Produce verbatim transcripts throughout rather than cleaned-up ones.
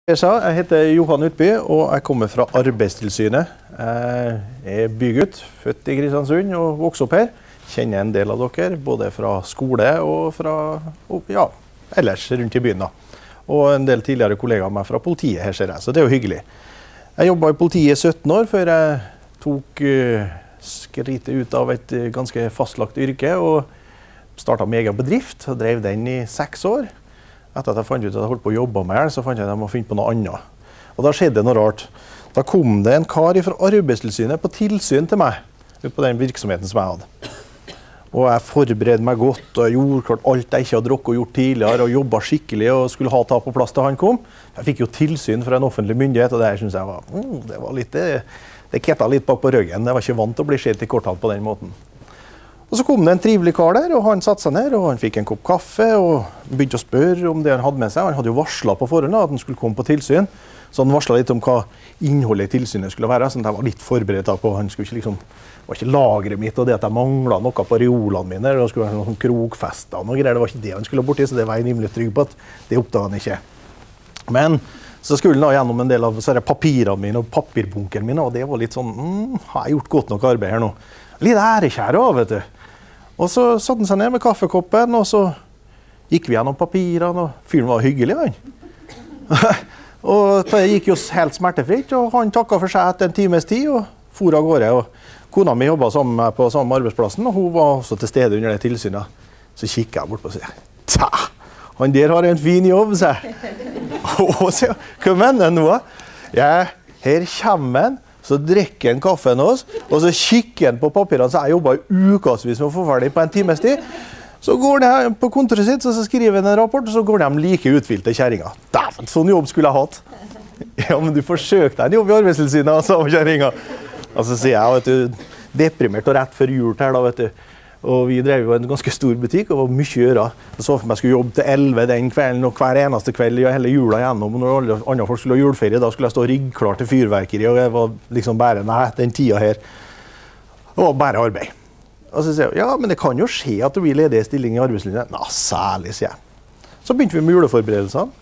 Jeg heter Johan Utby, og jeg kommer fra Arbeidstilsynet. Jeg er bygutt, født i Kristiansund og vokste opp her. Kjenner en del av dere, både fra skole og fra, ja, ellers rundt i byen da. Og en del tidligere kollegaer av meg fra politiet her ser jeg, så det er jo hyggelig. Jeg jobbet i politiet i sytten år før jeg tok skrittet ut av et ganske fastlagt yrke og startet med egen bedrift og drev den i seks år. Etter at jeg fant ut at jeg holdt på å jobbe med den, så fant jeg at jeg må finne på noe annet. Og da skjedde det noe rart. Da kom det en kar fra Arbeidstilsynet på tilsyn til meg, på den virksomheten som jeg hadde. Og jeg forberedte meg godt, og jeg gjorde klart alt jeg ikke hadde drukket og gjort tidligere, og jobbet skikkelig og skulle ha ta på plass til han kom. Jeg fikk jo tilsyn fra en offentlig myndighet, og det her synes jeg var, mm, det var litt, det, det kettet litt bak på ryggen. Jeg var ikke vant til å bli skjelt i korthold på den måten. Og så kom det en trivelig kar der, og han satte seg ned, og han fikk en kopp kaffe, og begynte å spørre om det han hadde med seg. Han hadde jo varslet på forhånd at han skulle komme på tilsyn, så han varslet litt om hva innholdet i tilsynet skulle være, så jeg var litt forberedt på. Han skulle ikke liksom, det var ikke lagret mitt, og det at jeg manglet noe på reolene mine, det skulle være noen krogfester og noe greier, det var ikke det han skulle borti, så det var jeg rimelig trygg på at det oppdaget han ikke. Men så skulle han da gjennom en del av papirene mine og papirbunkeren mine, og det var litt sånn, mm, har jeg gjort godt nok arbeid her nå? Litt ærekjære også, vet du. Og så satt han seg ned med kaffekoppen, og så gikk vi gjennom papirene, og fyren var hyggelig, han. Og det gikk jo helt smertefritt, og han takket for seg etter en times tid, og for av gårde. Og kona mi jobbet sammen med på samme arbeidsplassen, og hun var også til stede under det tilsynet. Så kikket jeg bort på og sier, ta, han der har en fin jobb, sa jeg. Og så, hva mener han nå? Ja, her kommer han. Så drikker han kaffen hos, og så kikker han på papirene, så jeg jobbet i ukasvis med å få ferdig på en times tid. Så går han på kontoret sitt, og så skriver han en rapport, og så går de like utvilt til kjæringa. Dæven, sånn jobb skulle jeg hatt. Ja, men du forsøkte en jobb i Arbeidstilsynet, sa kjæringa. Og så sier jeg, vet du, deprimert og rett før jul her da, vet du. Og vi drev jo en ganske stor butikk, og var mye å gjøre. Jeg så for meg jeg skulle jobbe til elleve den kvelden, og hver eneste kveld i hele jula gjennom. Og når alle andre folk skulle ha juleferie, da skulle jeg stå riggklar til fyrverkeri, og jeg var liksom bare, nei, den tida her. Det var bare arbeid. Og så sier jeg, ja, men det kan jo skje at det blir ledige stilling i arbeidslinjen. Nei, særlig, sier jeg. Så begynte vi med juleforberedelsene.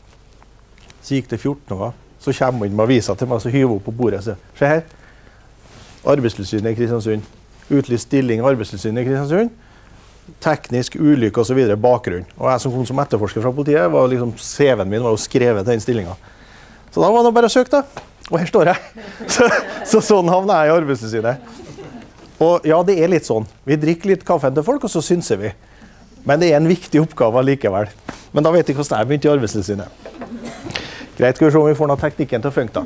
Så gikk det fjorten år. Så kommer hun med avisa til meg, så hyver hun på bordet og sier, se her, Arbeidstilsynet i Kristiansund. Utlyst stilling i Arbeidstilsynet i Kristiansund, teknisk ulykke og så videre, bakgrunn. Og jeg som kom som etterforsker fra politiet, var liksom, C V-en min var jo skrevet til den stillingen. Så da var det bare å søke da, og her står jeg. Så, så sånn havner jeg i Arbeidstilsynet. Og ja, det er litt sånn. Vi drikker litt kaffen til folk, og så synser vi. Men det er en viktig oppgave likevel. Men da vet jeg hvordan jeg begynte i Arbeidstilsynet. Greit, skal vi se om vi får noe teknikken til å funke da.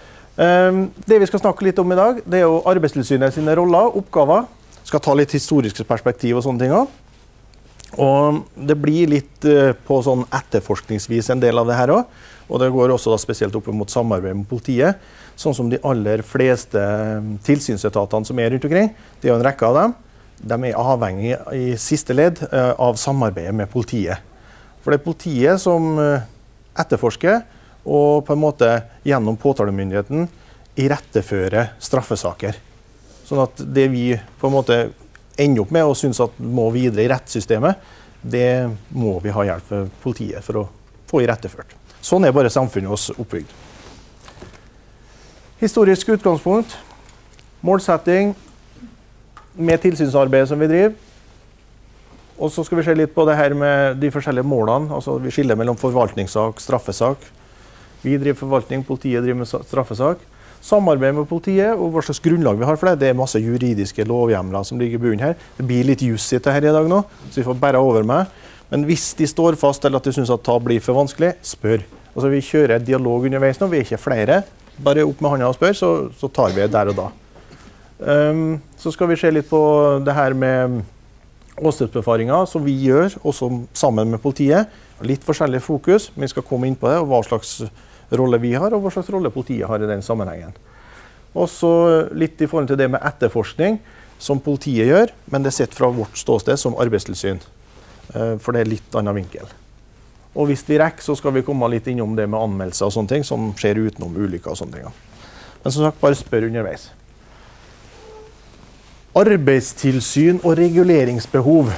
Um, det vi skal snakke litt om i dag, det er jo Arbeidstilsynet sine roller, oppgaver. Skal ta litt historiske perspektiv og sånne ting også. Og det blir litt uh, på sånn etterforskningsvis en del av det her også. Og det går også da spesielt opp mot samarbeid med politiet. Sånn som de aller fleste tilsynsetatene som er rundt omkring. Det er jo en rekke av dem. De er avhengige i siste ledd uh, av samarbeidet med politiet. For det er politiet som uh, etterforsker, og på en måte gjennom påtalemyndigheten irettefører straffesaker. Sånn at det vi på en måte ender opp med og synes at må videre i rettssystemet, det må vi ha hjelp av politiet for å få iretteført. Sånn er bare samfunnet oss oppbygd. Historisk utgangspunkt, målsetting med tilsynsarbeidet som vi driver. Og så skal vi se litt på det her med de forskjellige målene. Altså vi skiller mellom forvaltningssak, straffesak. Vi driver forvaltning, politiet driver med straffesak. Samarbeid med politiet, og hva slags grunnlag vi har for det. Det er masse juridiske lovhjemler som ligger i bunnen her. Det blir litt juss i det her i dag nå, så vi får bare over med. Men hvis de står fast, eller at de synes at det blir for vanskelig, spør. Altså vi kjører dialog underveis nå, vi er ikke flere. Bare opp med hånda og spør, så, så tar vi det der og da. Um, så skal vi se litt på det her med åstedsbefaringer som vi gjør, også sammen med politiet. Litt forskjellig fokus, men vi skal komme inn på det, og hva slags rolle vi har, og hva slags rolle politiet har i den sammenhengen. Og så litt i forhold til det med etterforskning, som politiet gjør, men det er sett fra vårt ståsted som arbeidstilsyn, for det er litt annen vinkel. Og hvis vi rekker, så skal vi komme litt innom det med anmeldelser og sånne ting, som skjer utenom ulykker og sånne ting. Men som sagt, bare spør underveis. Arbeidstilsyn og reguleringsbehov.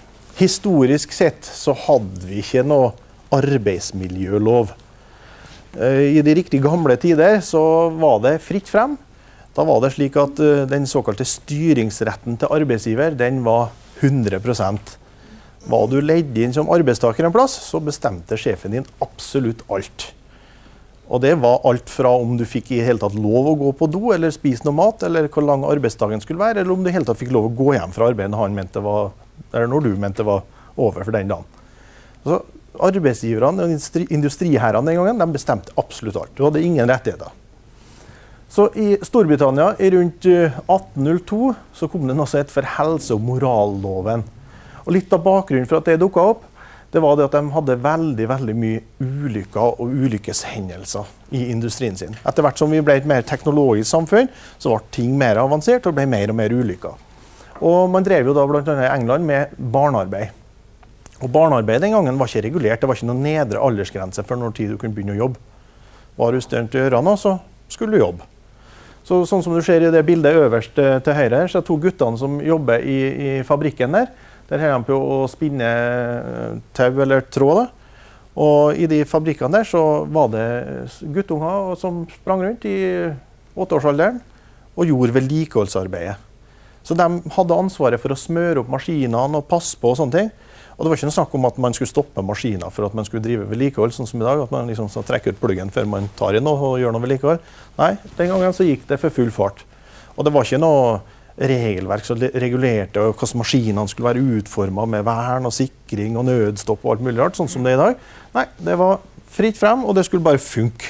Historisk sett så hadde vi ikke noe arbeidsmiljølov. I de riktig gamle tider så var det fritt frem. Da var det slik at den såkalte styringsretten til arbeidsgiver, den var hundre prosent. Var du leid inn som arbeidstaker en plass, så bestemte sjefen din absolutt alt. Og det var alt fra om du fikk i hele tatt lov å gå på do, eller spise noe mat, eller hvor lang arbeidsdagen skulle være, eller om du i hele tatt fikk lov å gå hjem fra arbeidet når han mente var, eller når du mente det var over for den dagen. Så arbeidsgiverne og industri, industriherrene den gangen, de bestemte absolutt alt. Du hadde ingen rettigheter. Så i Storbritannia i rundt atten null to så kom det noe som het for helse- og moralloven. Og litt av bakgrunnen for at det dukket opp, det var det at de hadde veldig, veldig mye ulykker og ulykkeshendelser i industrien sin. Etter hvert som vi ble et mer teknologisk samfunn, så ble ting mer avansert og ble mer og mer ulykker. Og man drev jo da blant annet i England med barnearbeid. Og barnearbeid den gangen var ikke regulert, det var ikke noen nedre aldersgrense for når tid du kunne begynne å jobbe. Var du større til ørene, så skulle du jobbe. Så, sånn som du ser i det bildet øverst til høyre her, så er to guttene som jobber i, i fabrikken der. Der har de på å spinne tau eller tråd. Da. Og i de fabrikkene der så var det guttunger som sprang rundt i åtteårsalderen og gjorde vedlikeholdsarbeidet. Så de hadde ansvaret for å smøre opp maskinene og passe på og sånne ting. Og det var ikke noe snakk om at man skulle stoppe maskiner for at man skulle drive vedlikehold, sånn som i dag, at man liksom trekker ut pluggen før man tar inn og gjør noe vedlikehold. Nei, den gangen så gikk det for full fart. Og det var ikke noe regelverk som regulerte hvordan maskinene skulle være utformet med vern og sikring og nødstopp og alt mulig rart, sånn som det er i dag. Nei, det var fritt frem, og det skulle bare funke.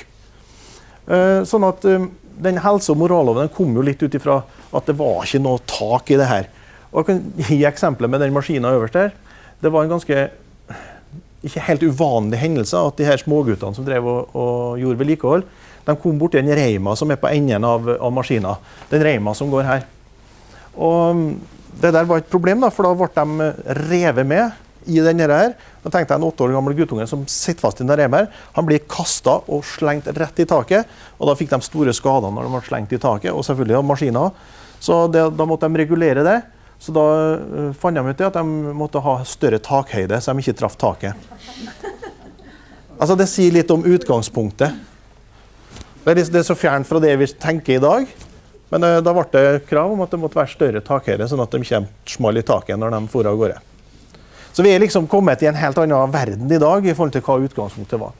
Sånn at den helse- og moralloven kom jo litt ut ifra at det var ikke noe tak i det her. Og jeg kan gi eksempler med den maskinen øverst der. Det var en ganske ikke helt uvanlig hendelse at de her småguttene som drev og, og gjorde vedlikehold, de kom bort til en reima som er på enden av, av maskinen. Den reima som går her. Og det der var et problem, da, for da ble de revet med i denne her. Da tenkte jeg en åtte år gammel guttunge som sitter fast i den reima her. Han blir kastet og slengt rett i taket, og da fikk de store skader når de ble slengt i taket, og selvfølgelig av maskiner. Så det, da måtte de regulere det. Så da uh, fant de ut at de måtte ha større takhøyde, så de ikke traff taket. Altså det sier litt om utgangspunktet. Det er, det er så fjernt fra det vi tenker i dag. Men uh, da ble det krav om at det måtte være større takhøyde, sånn at de ikke smalt i taket når de for av gårde. Så vi er liksom kommet i en helt annen verden i dag i forhold til hva utgangspunktet var.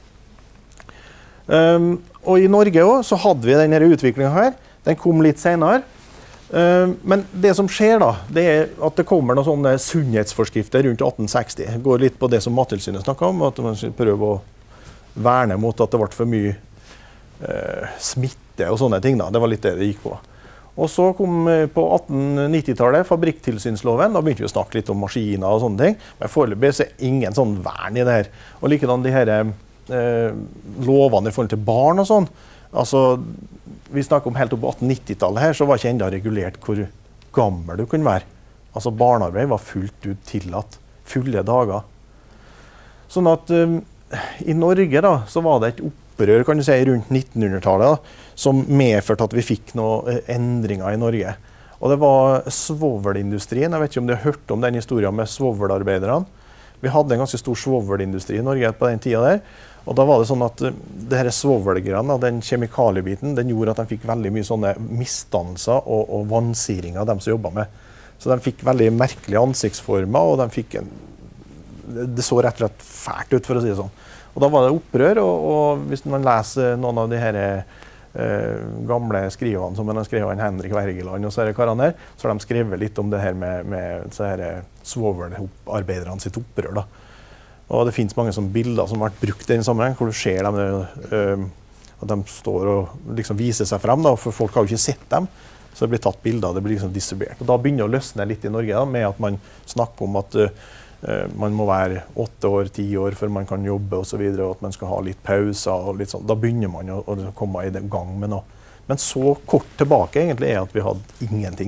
Um, og i Norge også, så hadde vi denne utviklingen her. Den kom litt senere. Men det som skjer da, det er at det kommer noen sånne sunnhetsforskrifter rundt atten seksti. Det går litt på det som Mattilsynet snakket om, at man prøver å verne mot at det ble for mye eh, smitte og sånne ting da. Det var litt det det gikk på. Og så kom på atten nitti-tallet fabrikktilsynsloven. Da begynte vi å snakke litt om maskiner og sånne ting. Men foreløpig så er ingen sånn vern i det her. Og likedan de her eh, lovene i forhold til barn og sånn. Altså, vi snakker om helt opp på atten nitti-tallet her, så var ikke enda regulert hvor gammel du kunne være. Altså barnearbeid var fullt ut tillatt, fulle dager. Sånn at um, i Norge da, så var det et opprør, kan du si, rundt nittenhundretallet da, som medførte at vi fikk noen endringer i Norge. Og det var svovelindustrien. Jeg vet ikke om du har hørt om den historien med svovelarbeiderne. Vi hadde en ganske stor svovelindustri i Norge på den tiden der. Og da var det sånn at det her svovelgreiene, den kjemikaliebiten, den gjorde at de fikk veldig mye sånne misdannelser og, og vansiring av dem som jobbet med. Så de fikk veldig merkelige ansiktsformer, og de fikk en, det så rett og slett fælt ut, for å si det sånn. Og da var det opprør, og, og hvis man leser noen av de her eh, gamle skrivene, som man har skrevet Henrik Wergeland og så er det karene her, så har de skrevet litt om det her med, med så her svovelarbeiderne sitt opprør da. Og det finnes mange sånne bilder som har vært brukt i den sammenheng, hvor du ser dem, øh, at de står og liksom viser seg frem, da, for folk har jo ikke sett dem. Så det blir tatt bilder, det blir liksom distribuert. Og da begynner det å løsne litt i Norge da, med at man snakker om at øh, man må være åtte år, ti år før man kan jobbe og så videre, og at man skal ha litt pauser og litt sånn. Da begynner man å, å komme i gang med noe. Men så kort tilbake egentlig er at vi hadde ingenting.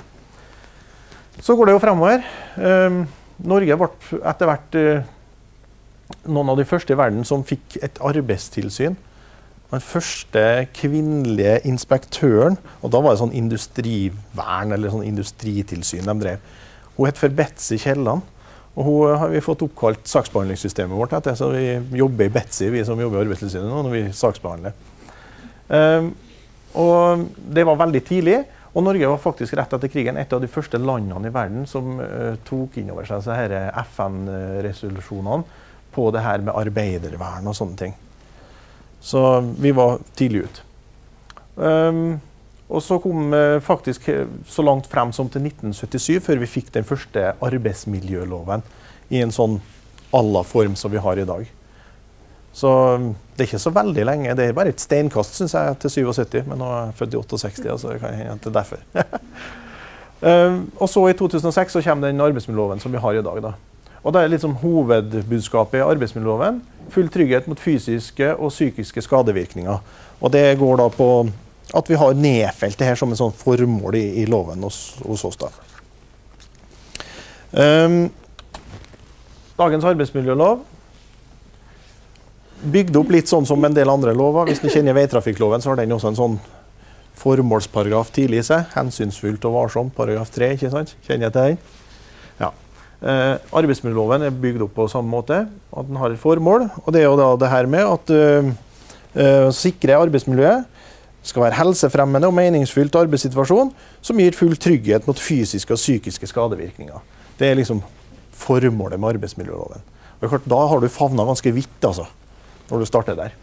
Så går det jo fremover. Um, Norge ble etter hvert uh, noen av de første i verden som fikk et arbeidstilsyn. Den første kvinnelige inspektøren, og da var det sånn industrivern eller sånn industritilsyn de drev. Hun het for Betsy Kielland, Og hun har vi fått oppkalt saksbehandlingssystemet vårt etter, så vi jobber i Betsy, vi som jobber i Arbeidstilsynet nå, når vi saksbehandler. Um, og det var veldig tidlig, og Norge var faktisk rett etter krigen et av de første landene i verden som uh, tok inn over seg disse F N-resolusjonene på det her med arbeidervern og sånne ting. Så vi var tidlig ut. Um, og så kom vi faktisk så langt frem som til nitten syttisyv, før vi fikk den første arbeidsmiljøloven i en sånn alla form som vi har i dag. Så det er ikke så veldig lenge, det er bare et steinkast, synes jeg, til syttisju, men nå er jeg født i sekstiåtte, så det kan hende at det er derfor. um, og så i to tusen og seks så kommer den arbeidsmiljøloven som vi har i dag da. Og det er liksom hovedbudskapet i arbeidsmiljøloven, full trygghet mot fysiske og psykiske skadevirkninger. Og det går da på at vi har nedfelt det her som en sånn formål i, i loven hos, hos oss da. Um, dagens arbeidsmiljølov bygde opp litt sånn som en del andre lover. Hvis du kjenner veitrafikkloven, så har den også en sånn formålsparagraf tidlig i seg. Hensynsfullt og varsomt, paragraf tre, ikke sant? Kjenner jeg til den? Ja. Uh, arbeidsmiljøloven er bygd opp på samme måte, at den har et formål, og det er jo da det her med at uh, uh, sikre arbeidsmiljøet skal være helsefremmende og meningsfylt arbeidssituasjon som gir full trygghet mot fysiske og psykiske skadevirkninger. Det er liksom formålet med arbeidsmiljøloven. Og klart, da har du favnet ganske vidt, altså, når du starter der.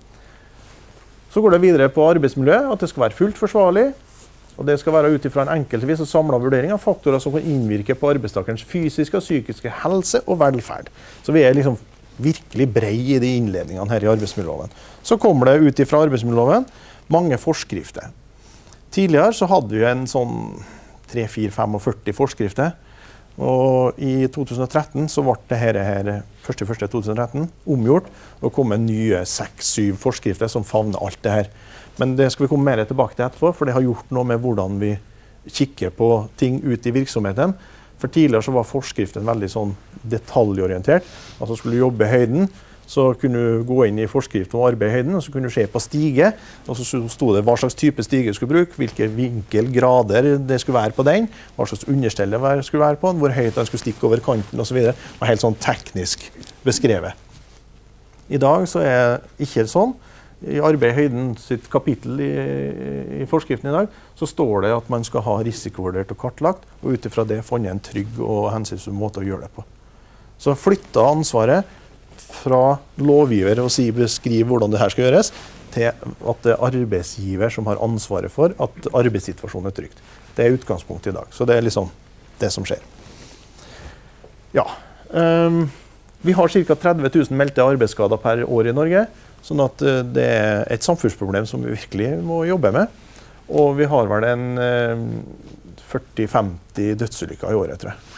Så går det videre på arbeidsmiljø, at det skal være fullt forsvarlig, og det skal være ut ifra en enkeltvis og samlet vurdering av faktorer som kan innvirke på arbeidstakerens fysiske og psykiske helse og velferd. Så vi er liksom virkelig brei i de innledningene her i arbeidsmiljøloven. Så kommer det ut ifra arbeidsmiljøloven mange forskrifter. Tidligere så hadde vi en sånn tre fire femogførti forskrifter, og i to tusen og tretten så ble det her, her første første to tusen og tretten omgjort, og kom en nye seks syv forskrifter som favner alt det her. Men det skal vi komme mer tilbake til etterpå, for det har gjort noe med hvordan vi kikker på ting ut i virksomheten. For tidligere så var forskriften veldig sånn detaljorientert, altså skulle du jobbe i høyden, så kunne du gå inn i forskrift om arbeid i høyden, og så kunne du se på stige, og så stod det hva slags type stige du skulle bruke, hvilke vinkelgrader det skulle være på den, hva slags understell det skulle være på den, hvor høyt den skulle stikke over kanten og så videre. Det var helt sånn teknisk beskrevet. I dag så er det ikke sånn. I arbeid i høyden sitt kapittel i, i forskriften i dag, så står det at man skal ha risikovurdert og kartlagt, og utifra det funnet en trygg og hensynsfull måte å gjøre det på. Så flytta ansvaret fra lovgiver og si beskrive hvordan det her skal gjøres, til at det er arbeidsgiver som har ansvaret for at arbeidssituasjonen er trygt. Det er utgangspunktet i dag, så det er liksom det som skjer. Ja, um, vi har ca tretti tusen meldte arbeidsskader per år i Norge, sånn at det er et samfunnsproblem som vi virkelig må jobbe med. Og vi har vel en um, førti til femti dødsulykker i året, tror jeg.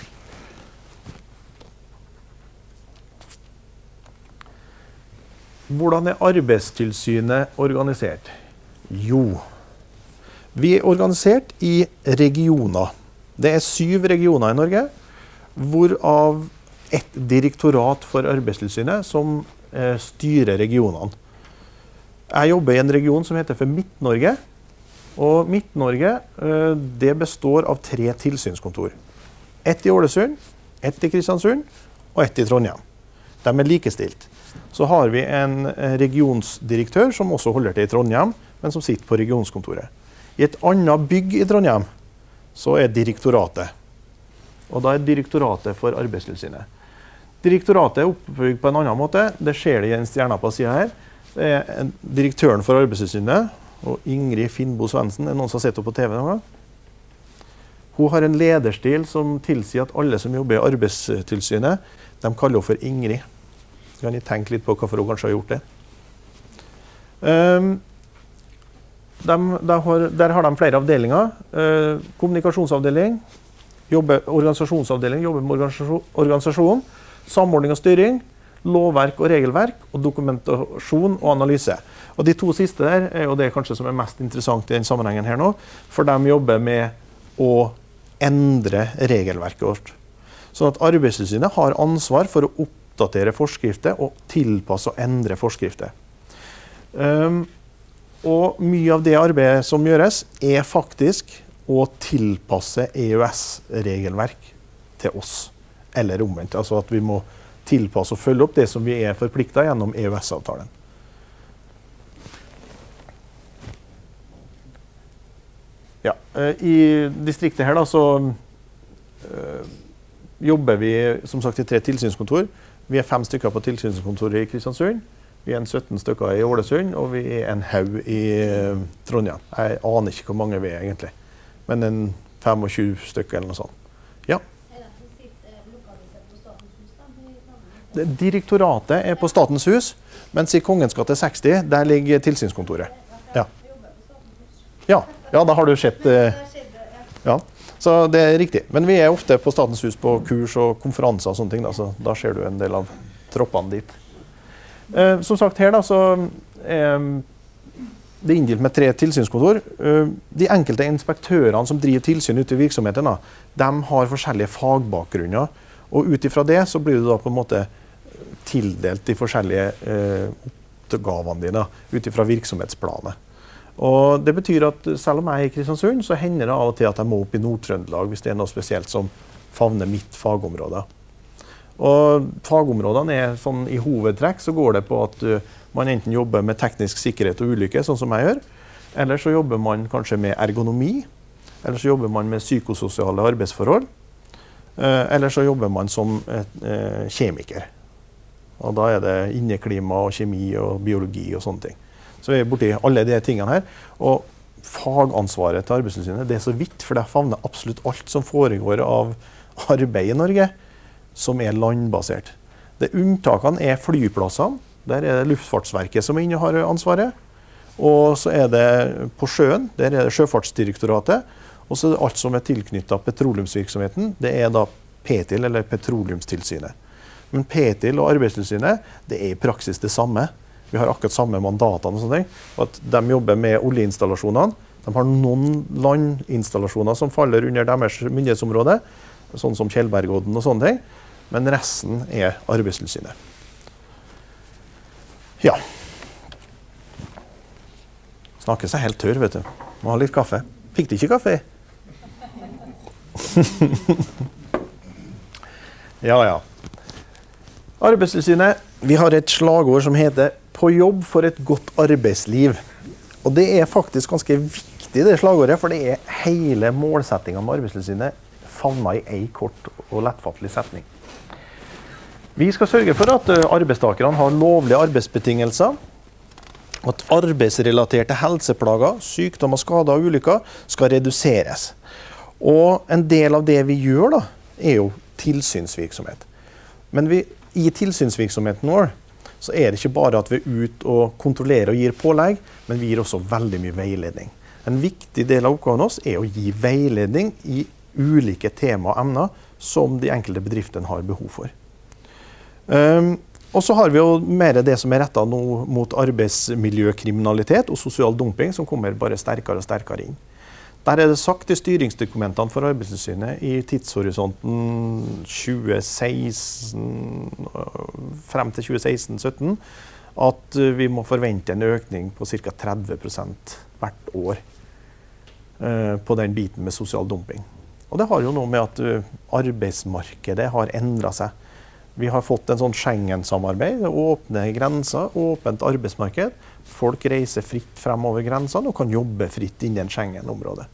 Hvordan er Arbeidstilsynet organisert? Jo, vi er organisert i regioner. Det er syv regioner i Norge, hvorav et direktorat for Arbeidstilsynet som eh, styrer regionene. Jeg jobber i en region som heter for Midt-Norge, og Midt-Norge eh, det består av tre tilsynskontor. Ett i Ålesund, ett i Kristiansund og ett i Trondheim. De er likestilt. Så har vi en regionsdirektør som også holder til i Trondheim, men som sitter på regionskontoret. I et annet bygg i Trondheim så er direktoratet. Og da er direktoratet for Arbeidstilsynet. Direktoratet er oppbygd på en annen måte. Det ser det i en stjerne på siden her. Det er direktøren for Arbeidstilsynet, og Ingrid Finnbo Svendsen, er noen som har sett på T V noen gang. Hun har en lederstil som tilsier at alle som jobber i Arbeidstilsynet, de kaller henne for Ingrid. Kan jeg tenke litt på hvorfor hun kanskje har gjort det. Um, de, de har, der har de flere avdelinger. Uh, kommunikasjonsavdeling, jobber, organisasjonsavdeling, jobber med organisasjon, organisasjon, samordning og styring, lovverk og regelverk, og dokumentasjon og analyse. Og de to siste der er jo det kanskje som er mest interessant i den sammenhengen her nå, for de jobber med å endre regelverket vårt. Sånn at Arbeidstilsynet har ansvar for å oppdatere forskrifter og tilpasse og endre forskrifter. Um, og mye av det arbeidet som gjøres er faktisk å tilpasse E U S-regelverk til oss. eller omvendt. Altså at vi må tilpasse og følge opp det som vi er forpliktet gjennom E U S-avtalen. Ja, i distriktet her da, så øh, jobber vi som sagt i tre tilsynskontor. Vi er fem stykker på tilsynskontoret i Kristiansund. Vi er en sytten stykker i Ålesund, og vi er en haug i øh, Trondheim. Jeg aner ikke hvor mange vi er egentlig, men en tjuefem stykker eller noe sånt. Ja. Direktoratet er på Statens hus, mens i Kongens gate seksti, der ligger tilsynskontoret. Ja, ja, ja da har du sett. Eh, ja, så det er riktig. Men vi er ofte på Statens hus på kurs og konferanser og sånne ting, da, så da ser du en del av troppene dit. Eh, som sagt her da, så eh, det er inndelt med tre tilsynskontor. Eh, de enkelte inspektørene som driver tilsyn ute i virksomheten, da, de har forskjellige fagbakgrunner, og ut ifra det så blir du da på en måte tildelt de forskjellige eh, oppgavene dine ut ifra virksomhetsplanet. Og det betyr at selv om jeg er i Kristiansund, så hender det av og til at jeg må opp i Nord-Trøndelag hvis det er noe spesielt som favner mitt fagområde. Og fagområdene er sånn i hovedtrekk så går det på at uh, man enten jobber med teknisk sikkerhet og ulykke, sånn som jeg gjør, eller så jobber man kanskje med ergonomi, eller så jobber man med psykososiale arbeidsforhold, uh, eller så jobber man som et, uh, kjemiker. Og da er det inneklima og kjemi og biologi og sånne ting. Så vi er borti alle de tingene her. Og fagansvaret til Arbeidstilsynet, det er så vidt, for det favner absolutt alt som foregår av arbeid i Norge, som er landbasert. Det unntakene er flyplassene. Der er det Luftfartsverket som innehar ansvaret. Og så er det på sjøen, der er det Sjøfartsdirektoratet. Og så er det alt som er tilknyttet petroleumsvirksomheten, det er da PETIL, eller Petroleumstilsynet. Men PETIL og Arbeidstilsynet, det er i praksis det samme. Vi har akkurat samme mandatene og sånne ting. Og at de jobber med oljeinstallasjonene. De har noen landinstallasjoner som faller under deres myndighetsområde, sånn som Kjellbergodden og sånne ting. Men resten er Arbeidstilsynet. Ja. Snakker seg helt tørr, vet du. Må ha litt kaffe. Fikk du ikke kaffe? Ja, ja. Arbeidstilsynet, vi har et slagord som heter «På jobb for et godt arbeidsliv». Og det er faktisk ganske viktig, det slagordet, for det er hele målsettingen med Arbeidstilsynet favnet i en kort og lettfattelig setning. Vi skal sørge for at arbeidstakerne har lovlige arbeidsbetingelser, at arbeidsrelaterte helseplager, sykdommer, skader og ulykker skal reduseres. Og en del av det vi gjør da, er jo tilsynsvirksomhet. Men vi I tilsynsvirksomheten vår så er det ikke bare at vi er ute og kontrollerer og gir pålegg, men vi gir også veldig mye veiledning. En viktig del av oppgaven oss er å gi veiledning i ulike tema og emner som de enkelte bedriftene har behov for. Um, og så har vi jo mer det som er rettet nå mot arbeidsmiljøkriminalitet og sosial dumping, som kommer bare sterkere og sterkere inn. Der er det sagt i styringsdokumentene for Arbeidstilsynet i tidshorisonten tjue seksten, frem til tjue seksten sytten at vi må forvente en økning på ca. tretti prosent hvert år uh, på den biten med sosial dumping. Og det har jo noe med at uh, arbeidsmarkedet har endret seg. Vi har fått en sånn Schengen-samarbeid, åpne grenser, åpent arbeidsmarked. Folk reiser fritt frem over grensene og kan jobbe fritt innen Schengen-området.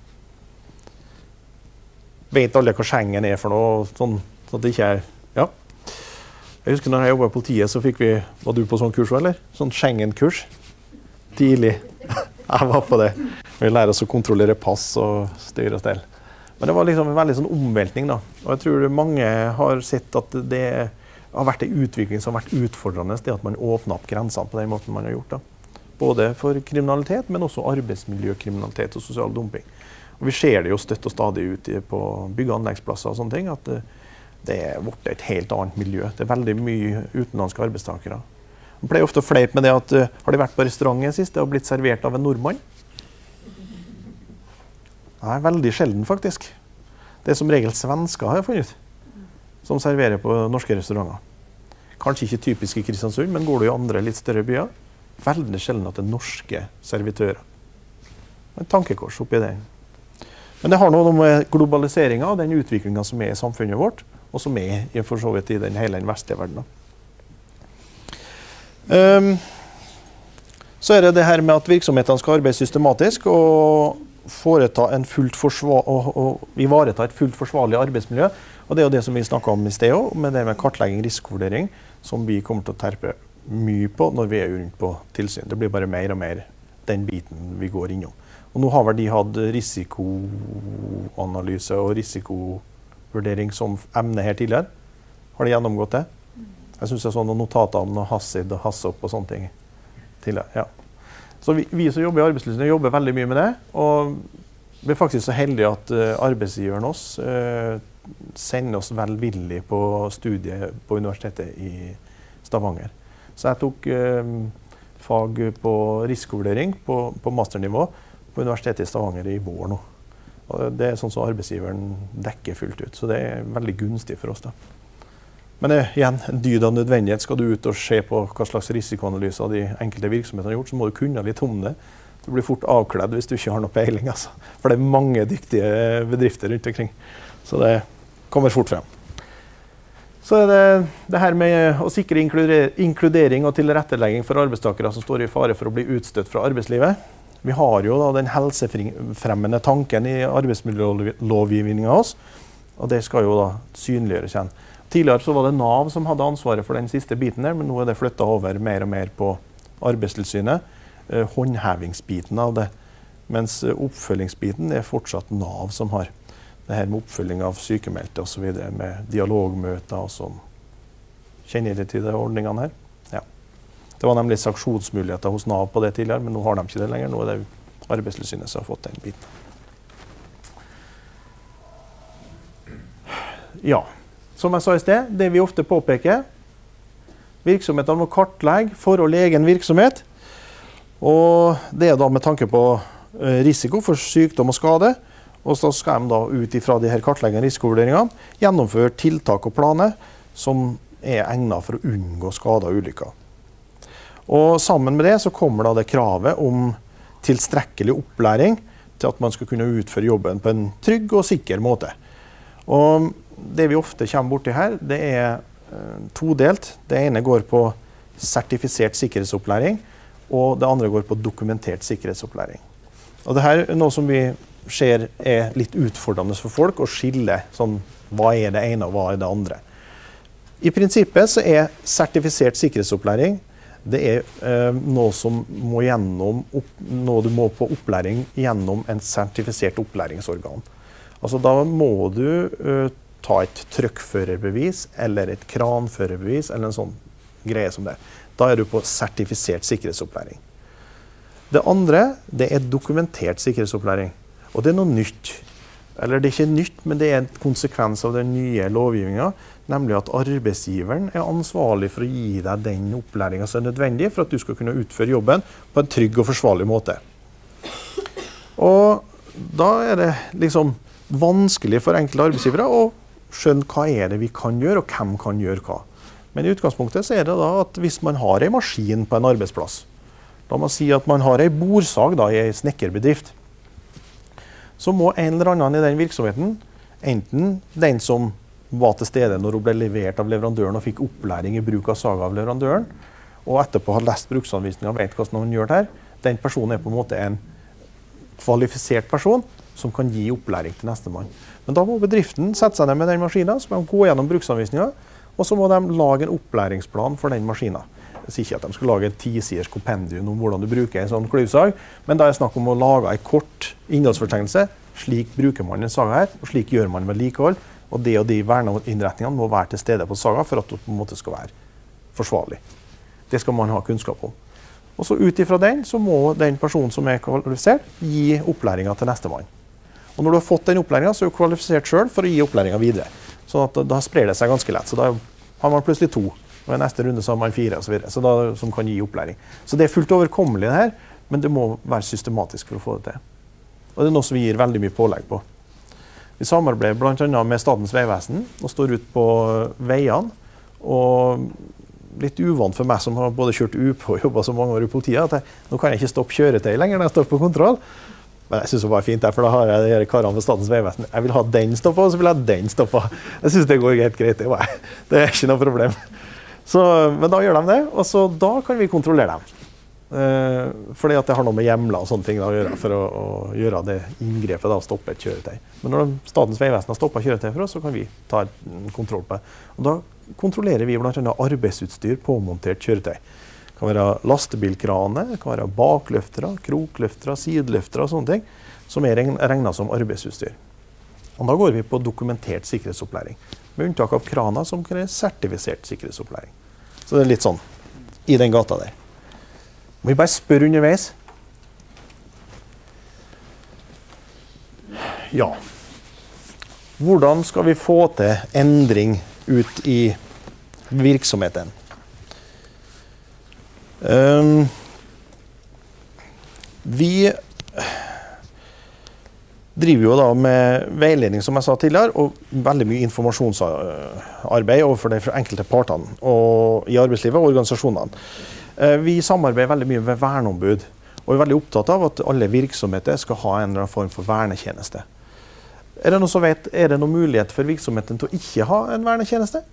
Vet alle hva Schengen er for noe? Sånn, sånn at det ikke er... Ja. Jeg husker når jeg jobbet i politiet, så fikk vi... Var du på sånn kurs, eller? Sånn Schengen-kurs. Tidlig. Jeg var på det. Vi lærer oss å kontrollere pass og styre og stell. Men det var liksom en veldig sånn omveltning da. Og jeg tror mange har sett at det har vært en utvikling som har vært utfordrende, det at man åpner opp grensene på den måten man har gjort da. Både for kriminalitet, men også arbeidsmiljøkriminalitet og sosial dumping. Og vi ser det jo støtt og stadig ute på bygge- og anleggsplasser og sånne ting, at det er blitt et helt annet miljø. Det er veldig mye utenlandske arbeidstakere. Man pleier ofte å fleipe med det at har de vært på restauranten sist og blitt servert av en nordmann? Nei, veldig sjelden faktisk. Det er som regel svensker har jeg funnet, som serverer på norske restauranter. Kanskje ikke typisk i Kristiansund, men går du i andre litt større byer, veldig sjelden at det er norske servitører. En tankekors oppi det. Men det har noe med globaliseringen og den utviklingen som er i samfunnet vårt, og som er for så vidt i den hele den vestlige verden. Um, så er det det her med at virksomhetene skal arbeide systematisk og foreta en fullt forsvar, og, og ivareta et fullt forsvarlig arbeidsmiljø. Og det er jo det som vi snakket om i sted også, med det med kartlegging, risikovurdering, som vi kommer til å terpe mye på når vi er rundt på tilsyn. Det blir bare mer og mer den biten vi går innom. Og nå har vel de hatt risikoanalyse og risikovurdering som emne her tidligere. Har de gjennomgått det? Jeg synes jeg så noen notater om noe HACCP og HACCP og sånne ting tidligere. Ja. Så vi, vi som jobber i Arbeidstilsynet jobber veldig mye med det, og vi er faktisk så heldige at uh, arbeidsgiveren oss uh, sender oss velvillig på studiet på universitetet i Stavanger. Så jeg tok uh, fag på risikovurdering på, på masternivå på universitetet i Stavanger i vår nå. Og det er sånn som arbeidsgiveren dekker fullt ut, så det er veldig gunstig for oss da. Men det, igjen, en dyd av nødvendighet. Skal du ut og se på hva slags risikoanalyser de enkelte virksomhetene har gjort, så må du kunne litt om det. Du blir fort avkledd hvis du ikke har noe peiling. Altså. For det er mange dyktige bedrifter rundt omkring. Så det kommer fort frem. Så er det det her med å sikre inkludering og tilrettelegging for arbeidstakere som står i fare for å bli utstøtt fra arbeidslivet. Vi har jo da den helsefremmende tanken i arbeidsmiljølovgivningen av oss, og det skal jo da synliggjøres igjen. Tidligere så var det NAV som hadde ansvaret for den siste biten der, men nå er det flyttet over mer og mer på Arbeidstilsynet, eh, håndhevingsbiten av det, mens oppfølgingsbiten er fortsatt NAV som har det her med oppfølging av sykemeldte og så videre, med dialogmøter og sånn. Kjenner dere til de ordningene her? Ja. Det var nemlig sanksjonsmuligheter hos NAV på det tidligere, men nå har de ikke det lenger, nå er det Arbeidstilsynet som har fått den biten. Ja. Som jeg sa i sted, det vi ofte påpeker, virksomhetene må kartlegge forhold i egen virksomhet, og det er da med tanke på risiko for sykdom og skade, og så skal de da ut ifra de her kartleggende risikovurderingene gjennomføre tiltak og planer som er egnet for å unngå skade og ulykker. Og sammen med det så kommer da det kravet om tilstrekkelig opplæring til at man skal kunne utføre jobben på en trygg og sikker måte. Og det vi ofte kommer borti her, det er uh, todelt. Det ene går på sertifisert sikkerhetsopplæring, og det andre går på dokumentert sikkerhetsopplæring. Og det her er noe som vi ser er litt utfordrende for folk å skille sånn, hva er det ene og hva er det andre. I prinsippet så er sertifisert sikkerhetsopplæring det er uh, noe som må gjennom, opp, noe du må på opplæring gjennom en sertifisert opplæringsorgan. Altså da må du uh, ta et trykkførerbevis eller et kranførerbevis eller en sånn greie som det. Da er du på sertifisert sikkerhetsopplæring. Det andre, det er dokumentert sikkerhetsopplæring. Og det er noe nytt. Eller det er ikke nytt, men det er en konsekvens av den nye lovgivningen, nemlig at arbeidsgiveren er ansvarlig for å gi deg den opplæringen som er nødvendig for at du skal kunne utføre jobben på en trygg og forsvarlig måte. Og da er det liksom vanskelig for enkelte arbeidsgivere å skjønne hva er det vi kan gjøre, og hvem kan gjøre hva. Men i utgangspunktet så er det da at hvis man har en maskin på en arbeidsplass, da man sier at man har en borsag da, i en snekkerbedrift, så må en eller annen i den virksomheten, enten den som var til stede når hun ble levert av leverandøren og fikk opplæring i bruk av saga av leverandøren, og etterpå har lest bruksanvisningen og vet hva man gjør der, den personen er på en måte en kvalifisert person som kan gi opplæring til neste mann. Men da må bedriften sette seg ned med den maskinen, så må de gå gjennom bruksanvisningen, og så må de lage en opplæringsplan for den maskinen. Jeg sier ikke at de skal lage et tisiders kompendium om hvordan du bruker en sånn klyvsag, men da er det snakk om å lage en kort innholdsfortegnelse. Slik bruker man en saga her, og slik gjør man vedlikehold, og det og de verneinnretningene må være til stede på saga for at det på en måte skal være forsvarlig. Det skal man ha kunnskap om. Og så ut ifra den, så må den personen som er kvalifisert, gi opplæringen til neste mann. Og når du har fått den opplæringen, så er du kvalifisert selv for å gi opplæringen videre. Så at da sprer det seg ganske lett. Så da har man plutselig to, og i neste runde så har man fire og så videre, så da, som kan gi opplæring. Så det er fullt overkommelig det her, men det må være systematisk for å få det til. Og det er noe som vi gir veldig mye pålegg på. Vi samarbeider blant annet med Statens vegvesen og står ut på veiene, og litt uvant for meg som har både kjørt U P og jobbet så mange år i politiet, at jeg, nå kan jeg ikke stoppe kjøretøy lenger når jeg står på kontroll. Men jeg synes det var fint der, for da har jeg de karene ved Statens vegvesen. Jeg vil ha den stoppet, og så vil jeg ha den stoppet. Jeg synes det går helt greit. Det, var, det er ikke noe problem. Så, men da gjør de det, og så da kan vi kontrollere dem. Uh, fordi at det har noe med hjemler og sånne ting da, å gjøre for å, å gjøre det inngrepet da, å stoppe et kjøretøy. Men når Statens vegvesen har stoppet kjøretøy for oss, så kan vi ta kontroll på det. Og da kontrollerer vi blant annet arbeidsutstyr på montert kjøretøy. Det kan være lastebilkrane, det kan være bakløftere, krokløftere, sideløftere og sånne ting, som er regnet som arbeidsutstyr. Og da går vi på dokumentert sikkerhetsopplæring, med unntak av krana som kan være sertifisert sikkerhetsopplæring. Så det er litt sånn i den gata der. Må vi bare spørre underveis? Ja. Hvordan skal vi få til endring ut i virksomheten? Um, vi driver jo da med veiledning, som jeg sa tidligere, og veldig mye informasjonsarbeid overfor de enkelte partene og i arbeidslivet og organisasjonene. Uh, vi samarbeider veldig mye med verneombud, og er veldig opptatt av at alle virksomheter skal ha en eller annen form for vernetjeneste. Er det noe som vet, er det noen mulighet for virksomheten til å ikke ha en vernetjeneste?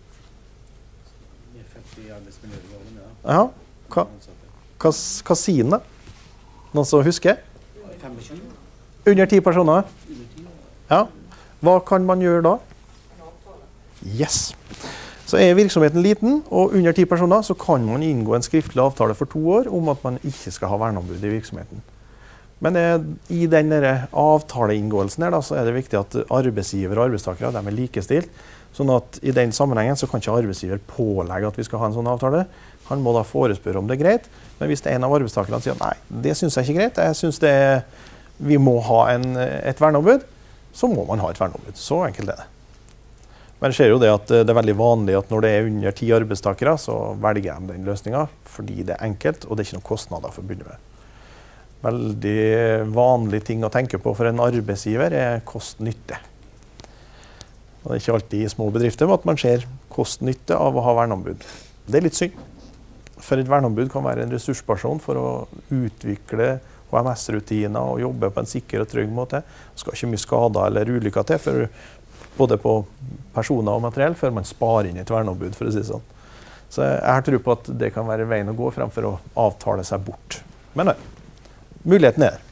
Ja. Hva, hva, hva sier den da? Noen som husker? Under ti personer? Ja. Hva kan man gjøre da? Yes. Så er virksomheten liten, og under ti personer, så kan man inngå en skriftlig avtale for to år om at man ikke skal ha verneombud i virksomheten. Men det, i den avtaleinngåelsen her, da, så er det viktig at arbeidsgiver og arbeidstakere de er likestilt. Sånn at i den sammenhengen så kan ikke arbeidsgiver pålegge at vi skal ha en sånn avtale. Han må da forespørre om det er greit, men hvis det er en av arbeidstakerne sier nei, det synes jeg ikke er greit, jeg synes det er, vi må ha en, et verneombud, så må man ha et verneombud. Så enkelt er det. Men det skjer jo det at det er veldig vanlig at når det er under ti arbeidstakere, så velger de den løsningen, fordi det er enkelt, og det er ikke noen kostnader for å begynne med. Veldig vanlig ting å tenke på for en arbeidsgiver er kost-nytte. Og det er ikke alltid i små bedrifter at man ser kost-nytte av å ha verneombud. Det er litt synd. For et verneombud kan være en ressursperson for å utvikle H M S-rutiner og jobbe på en sikker og trygg måte. Det skal ikke mye skader eller ulykker til, for både på personer og materiell, før man sparer inn et verneombud, for å si sånn. Så jeg har tro på at det kan være veien å gå fremfor å avtale seg bort. Men nei, muligheten er.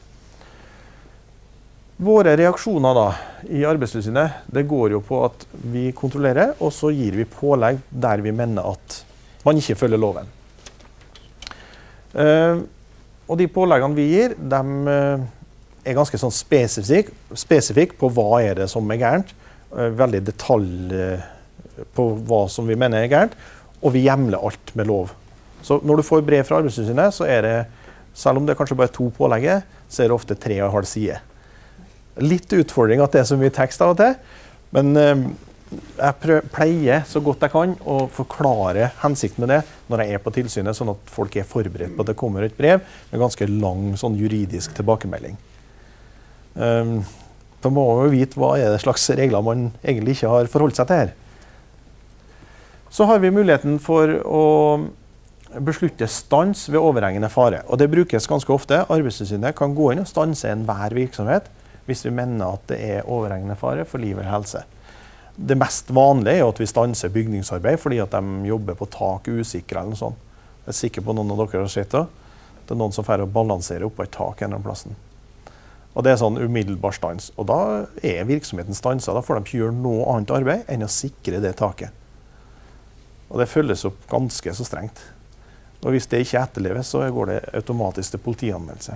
Våre reaksjoner da, i Arbeidstilsynet, det går jo på at vi kontrollerer, og så gir vi pålegg der vi mener at man ikke følger loven. Uh, og de påleggene vi gir, de uh, er ganske sånn spesifik, spesifik på hva er det som er gærent, uh, veldig detalj uh, på hva som vi mener er gærent, og vi hjemler alt med lov. Så når du får brev fra Arbeidstilsynet, så er det, selv om det er kanskje bare to pålegger, så er det ofte tre og en halv side. Litt utfordring at det er så mye tekst av og til, men uh, jeg pleier så godt jeg kan å forklare hensikten med det når jeg er på tilsynet, sånn at folk er forberedt på at det kommer et brev med ganske lang sånn juridisk tilbakemelding. Um, da må man jo vite hva er det slags regler man egentlig ikke har forholdt seg til her. Så har vi muligheten for å beslutte stans ved overhengende fare, og det brukes ganske ofte. Arbeidstilsynet kan gå inn og stanse enhver virksomhet hvis vi mener at det er overhengende fare for liv eller helse. Det mest vanlige er at vi stanser bygningsarbeid fordi at de jobber på tak usikre eller noe sånt. Jeg er sikker på noen av dere har sett det. Det er noen som får å balansere opp på et tak en eller annen plassen. Og det er sånn umiddelbar stans. Og da er virksomheten stanset. Da får de ikke gjøre noe annet arbeid enn å sikre det taket. Og det følges opp ganske så strengt. Og hvis det ikke etterleves, så går det automatisk til politianmeldelse.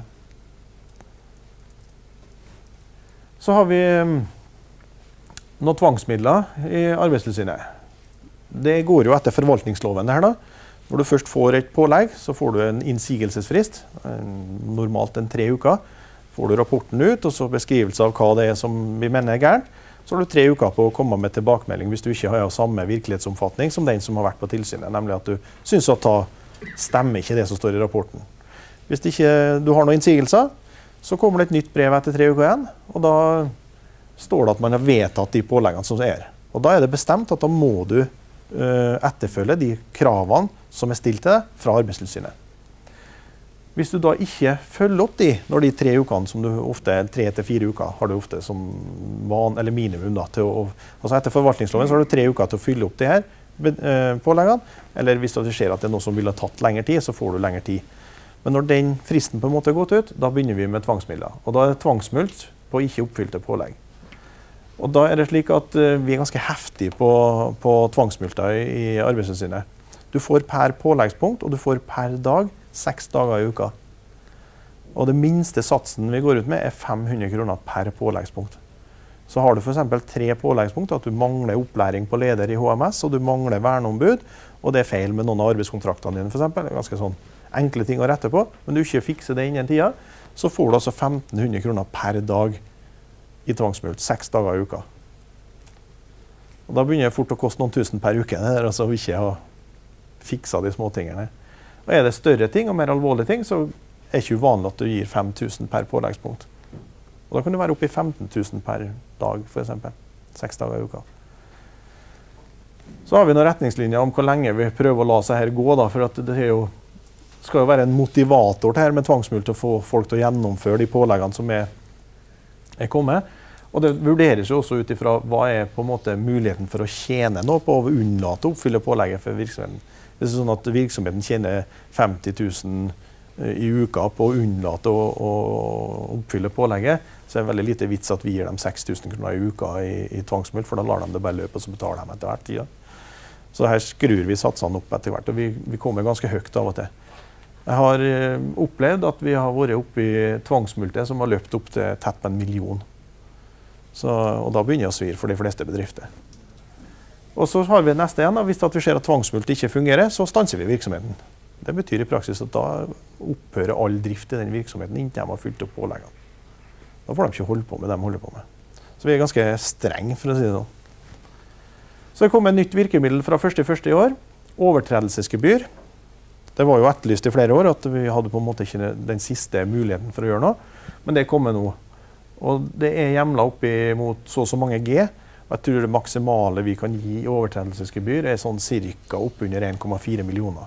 Så har vi noen tvangsmidler i Arbeidstilsynet. Det går jo etter forvaltningsloven det her da. Når du først får et pålegg, så får du en innsigelsesfrist, normalt en tre uker. Får du rapporten ut, og så beskrivelse av hva det er som vi mener er gærent, så har du tre uker på å komme med tilbakemelding hvis du ikke har samme virkelighetsomfatning som den som har vært på tilsynet, nemlig at du synes at da stemmer ikke det som står i rapporten. Hvis ikke du har noen innsigelser, så kommer det et nytt brev etter tre uker igjen, og da står det at man har vedtatt de påleggene som er. Og da er det bestemt at da må du uh, etterfølge de kravene som er stilt til deg fra Arbeidstilsynet. Hvis du da ikke følger opp de, når de tre ukene, som du ofte, tre til fire uker, har du ofte som van, eller minimum da, til å, altså etter forvaltningsloven så har du tre uker til å fylle opp de her påleggene, eller hvis det skjer at det er noe som ville tatt lengre tid, så får du lengre tid. Men når den fristen på en måte er gått ut, da begynner vi med tvangsmidler. Og da er det tvangsmulkt på ikke oppfylte pålegg. Og da er det slik at uh, vi er ganske heftige på, på tvangsmulter i, i Arbeidstilsynet. Du får per påleggspunkt, og du får per dag, seks dager i uka. Og det minste satsen vi går ut med er fem hundre kroner per påleggspunkt. Så har du for eksempel tre påleggspunkt, at du mangler opplæring på leder i H M S, og du mangler verneombud, og det er feil med noen av arbeidskontraktene dine for eksempel. Det er ganske sånn enkle ting å rette på, men du ikke fikser det innen tida, så får du altså femten hundre kroner per dag i tvangsmulkt, seks dager i uka. Og da begynner det fort å koste noen tusen per uke, der, altså ikke ha fiksa de små tingene. Og er det større ting og mer alvorlige ting, så er det ikke uvanlig at du gir fem tusen per påleggspunkt. Og da kan det være oppe i femten tusen per dag, for eksempel. Seks dager i uka. Så har vi noen retningslinjer om hvor lenge vi prøver å la seg her gå, da, for at det er jo, skal jo være en motivator til her med tvangsmulkt å få folk til å gjennomføre de påleggene som er, er kommet. Og det vurderes jo også ut ifra hva er på en måte muligheten for å tjene noe på å unnlate å oppfylle pålegget for virksomheten. Det er sånn at virksomheten tjener femti tusen i uka på å unnlate å, å oppfylle pålegget, så er det veldig lite vits at vi gir dem seks tusen kroner i uka i, i tvangsmulkt, for da lar de det bare løpe og så betaler de etter hvert tid. Ja. Så her skrur vi satsene opp etter hvert, og vi, vi kommer ganske høyt av og til. Jeg har eh, opplevd at vi har vært oppe i tvangsmulktet som har løpt opp til tett på en million. Så, og da begynner det å svir for de fleste bedrifter. Og så har vi neste igjen, da. Hvis vi ser at tvangsmulkt ikke fungerer, så stanser vi virksomheten. Det betyr i praksis at da opphører all drift i den virksomheten inntil de har fylt opp påleggene. Da får de ikke holde på med det de holder på med. Så vi er ganske strenge, for å si det sånn. Så det kom et nytt virkemiddel fra første første i år. Overtredelsesgebyr. Det var jo etterlyst i flere år at vi hadde på en måte ikke den siste muligheten for å gjøre noe. Men det kommer nå. Og det er hjemlet opp mot så og så mange G. Og jeg tror det maksimale vi kan gi i overtredelsesgebyr er sånn cirka oppunder en komma fire millioner.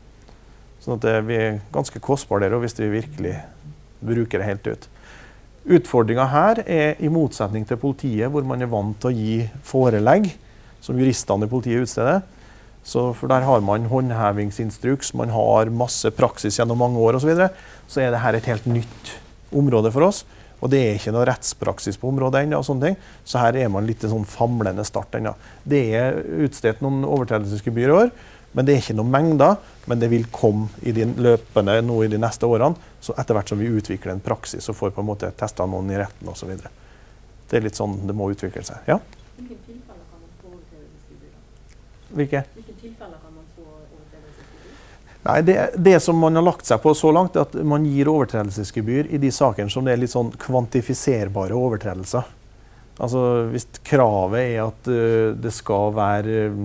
Sånn at det, vi er ganske kostbare der, og hvis vi virkelig bruker det helt ut. Utfordringen her er i motsetning til politiet, hvor man er vant til å gi forelegg, som juristene i politiet utsteder. Så for der har man håndhevingsinstruks, man har masse praksis gjennom mange år og så videre. Så er det her et helt nytt område for oss. Og det er ikke noe rettspraksis på området ennå, og sånne ting. Så her er man litt en sånn famlende start ennå. Det er utstedt noen overtredelsesgebyr i år, men det er ikke noen mengder, men det vil komme i de løpende nå i de neste årene, så etter hvert som vi utvikler en praksis og får på en måte testet noen i retten og så videre. Det er litt sånn det må utvikle seg. Ja? Hvilke tilfeller kan man få overtredelsesgebyr? Hvilke? Hvilke tilfeller kan man få overtredelsesgebyr? Nei, det, det som man har lagt seg på så langt, er at man gir overtredelsesgebyr i de sakene som det er litt sånn kvantifiserbare overtredelser. Altså hvis kravet er at uh, det skal være uh,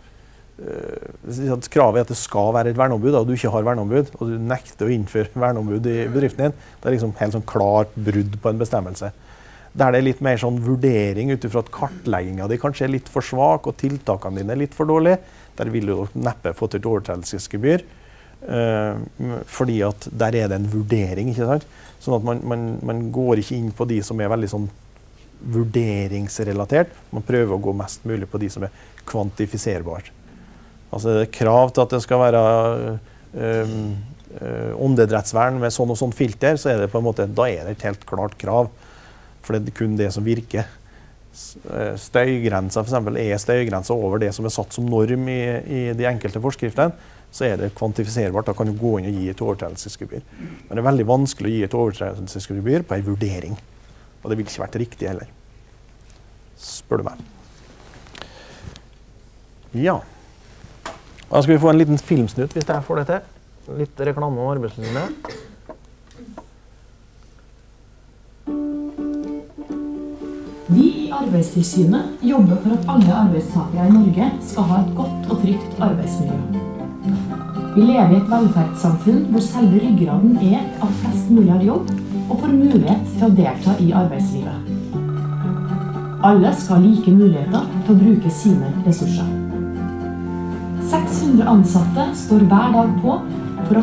kravet er at det skal være et verneombud, og du ikke har verneombud, og du nekter å innføre verneombud i bedriften din, det er liksom helt sånn klart brudd på en bestemmelse. Der det er litt mer sånn vurdering ut ifra at kartleggingen din kanskje er litt for svak, og tiltakene dine er litt for dårlige, der vil du neppe få til et overtredelsesgebyr, uh, fordi at der er det en vurdering, ikke sant? Sånn at man, man, man går ikke inn på de som er veldig sånn vurderingsrelatert, man prøver å gå mest mulig på de som er kvantifiserbart. Altså det er krav til at det skal være um, uh, åndedrettsvern med sånn og sånn filter, så er det på en måte, da er det et helt klart krav. For det er kun det som virker. Støygrensa for eksempel, er støygrensa over det som er satt som norm i, i de enkelte forskriftene, så er det kvantifiserbart. Da kan du gå inn og gi et overtredelsesgebyr. Men det er veldig vanskelig å gi et overtredelsesgebyr på en vurdering. Og det vil ikke vært riktig heller. Spør du meg. Ja. Da skal vi få en liten filmsnutt hvis jeg får det til. Litt reklame om Arbeidstilsynet. Vi i Arbeidstilsynet jobber for at alle arbeidstakere i Norge skal ha et godt og trygt arbeidsmiljø. Vi lever i et velferdssamfunn hvor selve ryggraden er at flest mulig har jobb og får mulighet til å delta i arbeidslivet. Alle skal ha like muligheter til å bruke sine ressurser. seks hundre ansatte står hver dag på for at to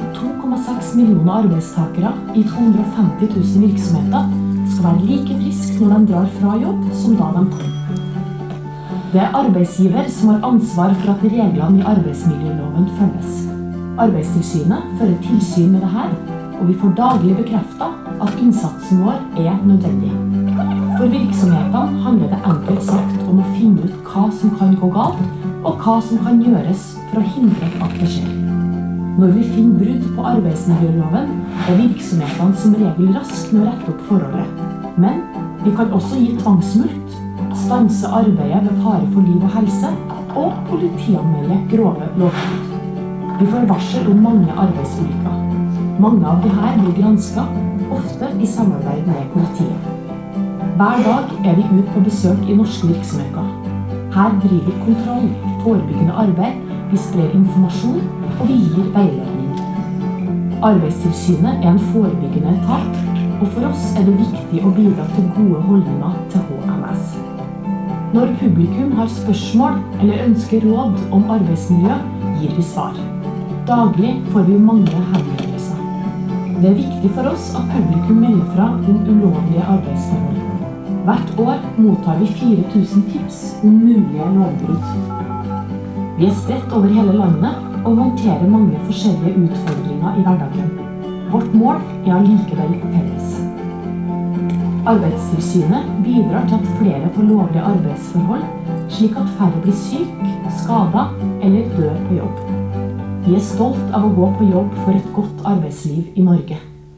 komma seks millioner arbeidstakere i to hundre og femti tusen virksomheter skal være like friske når de drar fra jobb som da de kom. Det er arbeidsgiver som har ansvar for at reglene i arbeidsmiljøloven følges. Arbeidstilsynet fører tilsyn med dette, og vi får daglig bekreftet at innsatsen vår er nødvendig. For virksomhetene handler det enkelt sagt om å finne ut hva som kan gå galt, og hva som kan gjøres for å hindre at det skjer. Når vi finner brudd på arbeidsmiljøloven, er virksomhetene som regel rask med å rette opp forholdet. Men vi kan også gi tvangsmulkt, stanse arbeidet ved fare for liv og helse, og politianmelde grove lovbrudd. Vi får varsel om mange arbeidsulykker. Mange av disse blir gransket, ofte i samarbeid med politiet. Hver dag er vi ute på besøk i norske virksomheter. Her driver vi kontroll, forebyggende arbeid, vi sprer informasjon, og vi gir veiledning. Arbeidstilsynet er en forebyggende etat, og for oss er det viktig å bidra til gode holdninger til H M S. Når publikum har spørsmål eller ønsker råd om arbeidsmiljø, gir vi svar. Daglig får vi mange henvendelser. Det er viktig for oss at publikum melder fra om ulovlige arbeidsforhold. Hvert år mottar vi fire tusen tips om mulige lovbrudd. Vi er spredt over hele landet og håndterer mange forskjellige utfordringer i hverdagen. Vårt mål er allikevel felles. Arbeidstilsynet bidrar til at flere får lovlige arbeidsforhold, slik at færre blir syk, skadet eller dør på jobb. Vi er stolt av å gå på jobb for et godt arbeidsliv i Norge.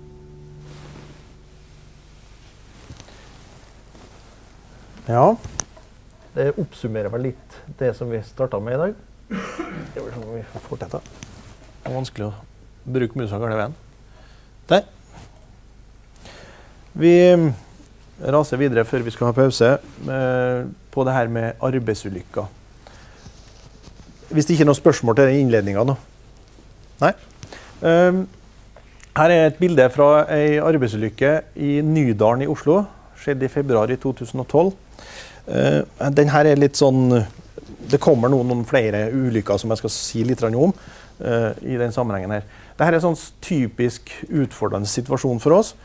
Ja, det oppsummerer vel litt det som vi startet med i dag. Det er vel sånn vi får fortsette. Det er vanskelig å bruke musa gale veien. Der. Vi raser videre før vi skal ha pause på det her med arbeidsulykker. Hvis det ikke er noen spørsmål til den innledningen nå. Nei. Her er et bilde fra en arbeidsulykke i Nydalen i Oslo. Skjedde i februar i to tusen og tolv. Den her er litt sånn, det kommer noen, noen flere ulykker som jeg skal si litt om i den sammenhengen her. Dette er en sånn typisk utfordrende situasjon for oss,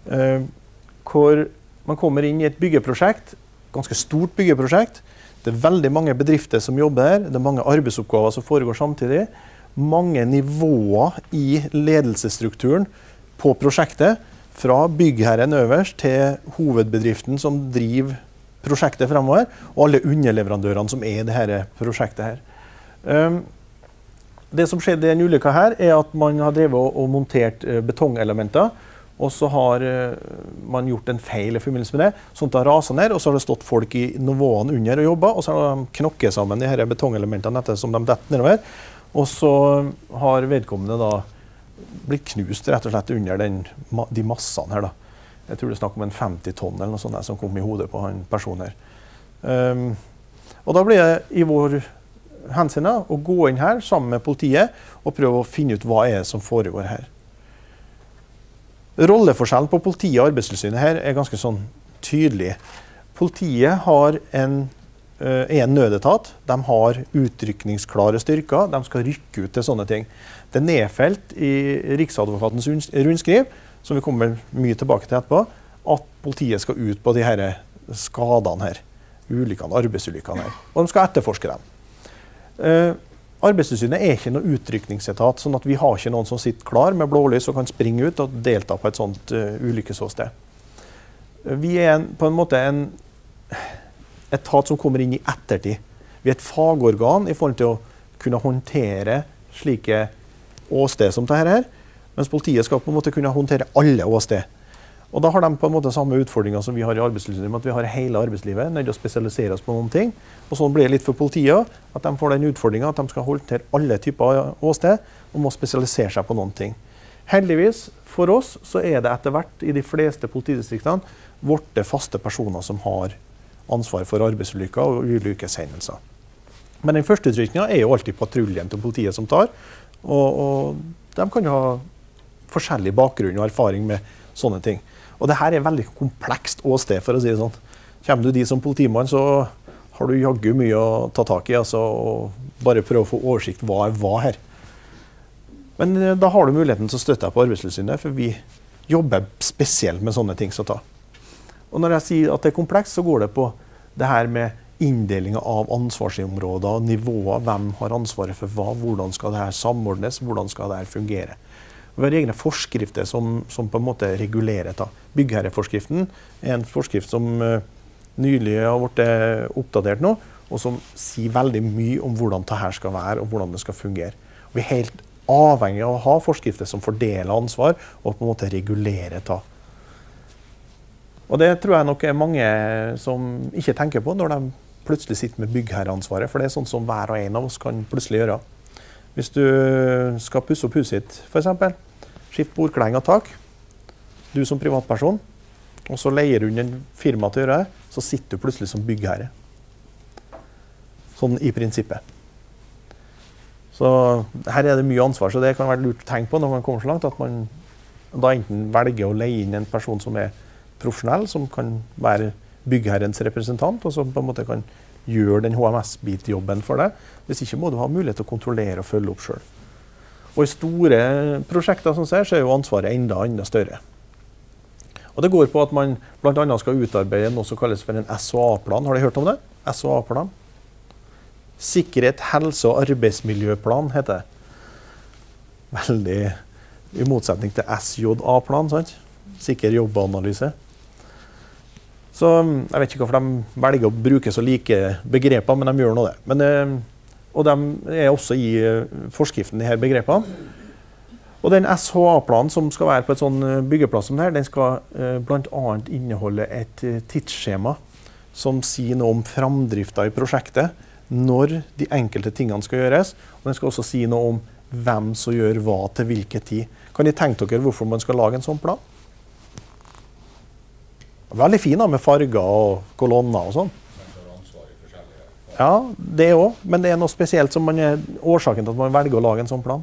hvor man kommer inn i et byggeprosjekt, ganske stort byggeprosjekt. Det er veldig mange bedrifter som jobber her, det er mange arbeidsoppgaver som foregår samtidig, mange nivåer i ledelsesstrukturen på prosjektet, fra byggherren øverst til hovedbedriften som driver prosjektet fremover, og alle underleverandørene som er i dette prosjektet her. Det som skjedde i en ulykke her, er at man har drevet og montert betongelementer, og så har man gjort en feil i forbindelse med det, sånn at det har raset ned, og så har det stått folk i nivåene under og jobbet, og så har de knokket sammen de her betongelementene etter som de detter nedover, og så har vedkommende da blitt knust rett og slett under den, de massene her da. Jeg tror det er snakk om en femti tonn eller noe sånt som kom i hodet på en person her. Um, og da blir det i vår hensyn å gå inn her sammen med politiet og prøve å finne ut hva er det som foregår her. Rolleforskjellen på politiet og Arbeidstilsynet her er ganske sånn tydelig. Politiet har en, uh, er en nødetat, de har utrykningsklare styrker, de skal rykke ut til sånne ting. Det er nedfelt i Riksadvokatens rundskriv, som vi kommer mye tilbake til etterpå, at politiet skal ut på de her skadene her, ulykkene, arbeidsulykkene her, og de skal etterforske dem. Uh, Arbeidstilsynet er ikke noe utrykningsetat, sånn at vi har ikke noen som sitter klar med blålys og kan springe ut og delta på et sånt uh, ulykkesåsted. Vi er en, på en måte en etat som kommer inn i ettertid. Vi er et fagorgan i forhold til å kunne håndtere slike åsted som dette her, mens politiet skal på en måte kunne håndtere alle åsted. Og da har de på en måte samme utfordringer som vi har i arbeidslivet, med at vi har hele arbeidslivet, nødt til å spesialisere oss på noen ting. Og sånn blir det litt for politiet, at de får den utfordringen at de skal håndtere alle typer åsted, og må spesialisere seg på noen ting. Heldigvis, for oss, så er det etter hvert i de fleste politidistriktene vårt faste personer som har ansvar for arbeidsulykker og ulykkeshendelser. Men den første utrykningen er jo alltid patruljen til politiet som tar, og, og de kan jo ha forskjellig bakgrunn og erfaring med sånne ting. Og det her er veldig komplekst åsted, for å si det sånn. Kommer du dit som politimann, så har du jaggu mye å ta tak i, altså, og bare prøve å få oversikt hva er hva her. Men da har du muligheten til å støtte deg på Arbeidstilsynet, for vi jobber spesielt med sånne ting som ta. Og når jeg sier at det er komplekst, så går det på det her med inndelingen av ansvarsområder, nivåer, hvem har ansvaret for hva, hvordan skal det her samordnes, hvordan skal det her fungere. Vi har egne forskrifter som, som på en måte regulerer det. Byggherreforskriften er en forskrift som uh, nylig har blitt oppdatert nå, og som sier veldig mye om hvordan det her skal være og hvordan det skal fungere. Vi er helt avhengig av å ha forskrifter som fordeler ansvar og på en måte regulerer det. Og det tror jeg nok er mange som ikke tenker på når de plutselig sitter med byggherreansvaret, for det er sånn som hver og en av oss kan plutselig gjøre. Hvis du skal pusse opp huset ditt, for eksempel, skift bordkleng og tak, du som privatperson, og så leier du en firma til å gjøre det, så sitter du plutselig som byggherre. Sånn i prinsippet. Så her er det mye ansvar, så det kan være lurt å tenke på når man kommer så langt, at man da enten velger å leie inn en person som er profesjonell, som kan være byggherrens representant, og som på en måte kan gjøre den H M S-bitjobben for deg. Hvis ikke må du ha mulighet til å kontrollere og følge opp selv. Og i store prosjekter som ser, så er jo ansvaret enda, enda større. Og det går på at man blant annet skal utarbeide noe som kalles for en S O A-plan. Har dere hørt om det? S O A-plan. Sikkerhet, helse og arbeidsmiljøplan heter det. Veldig i motsetning til S J A-plan, sant? Sikker jobbanalyse. Så jeg vet ikke hvorfor de velger å bruke så like begreper, men de gjør nå det. Men, og de er også i forskriften, de her begrepene. Og den S H A-planen som skal være på et sånn byggeplass som det her, den skal blant annet inneholde et tidsskjema som sier noe om framdriften i prosjektet, når de enkelte tingene skal gjøres. Og den skal også si noe om hvem som gjør hva til hvilken tid. Kan dere tenke dere hvorfor man skal lage en sånn plan? Veldig fin da, med farger og kolonner og sånn. Ja, det også, men det er noe spesielt som man er årsaken til at man velger å lage en sånn plan.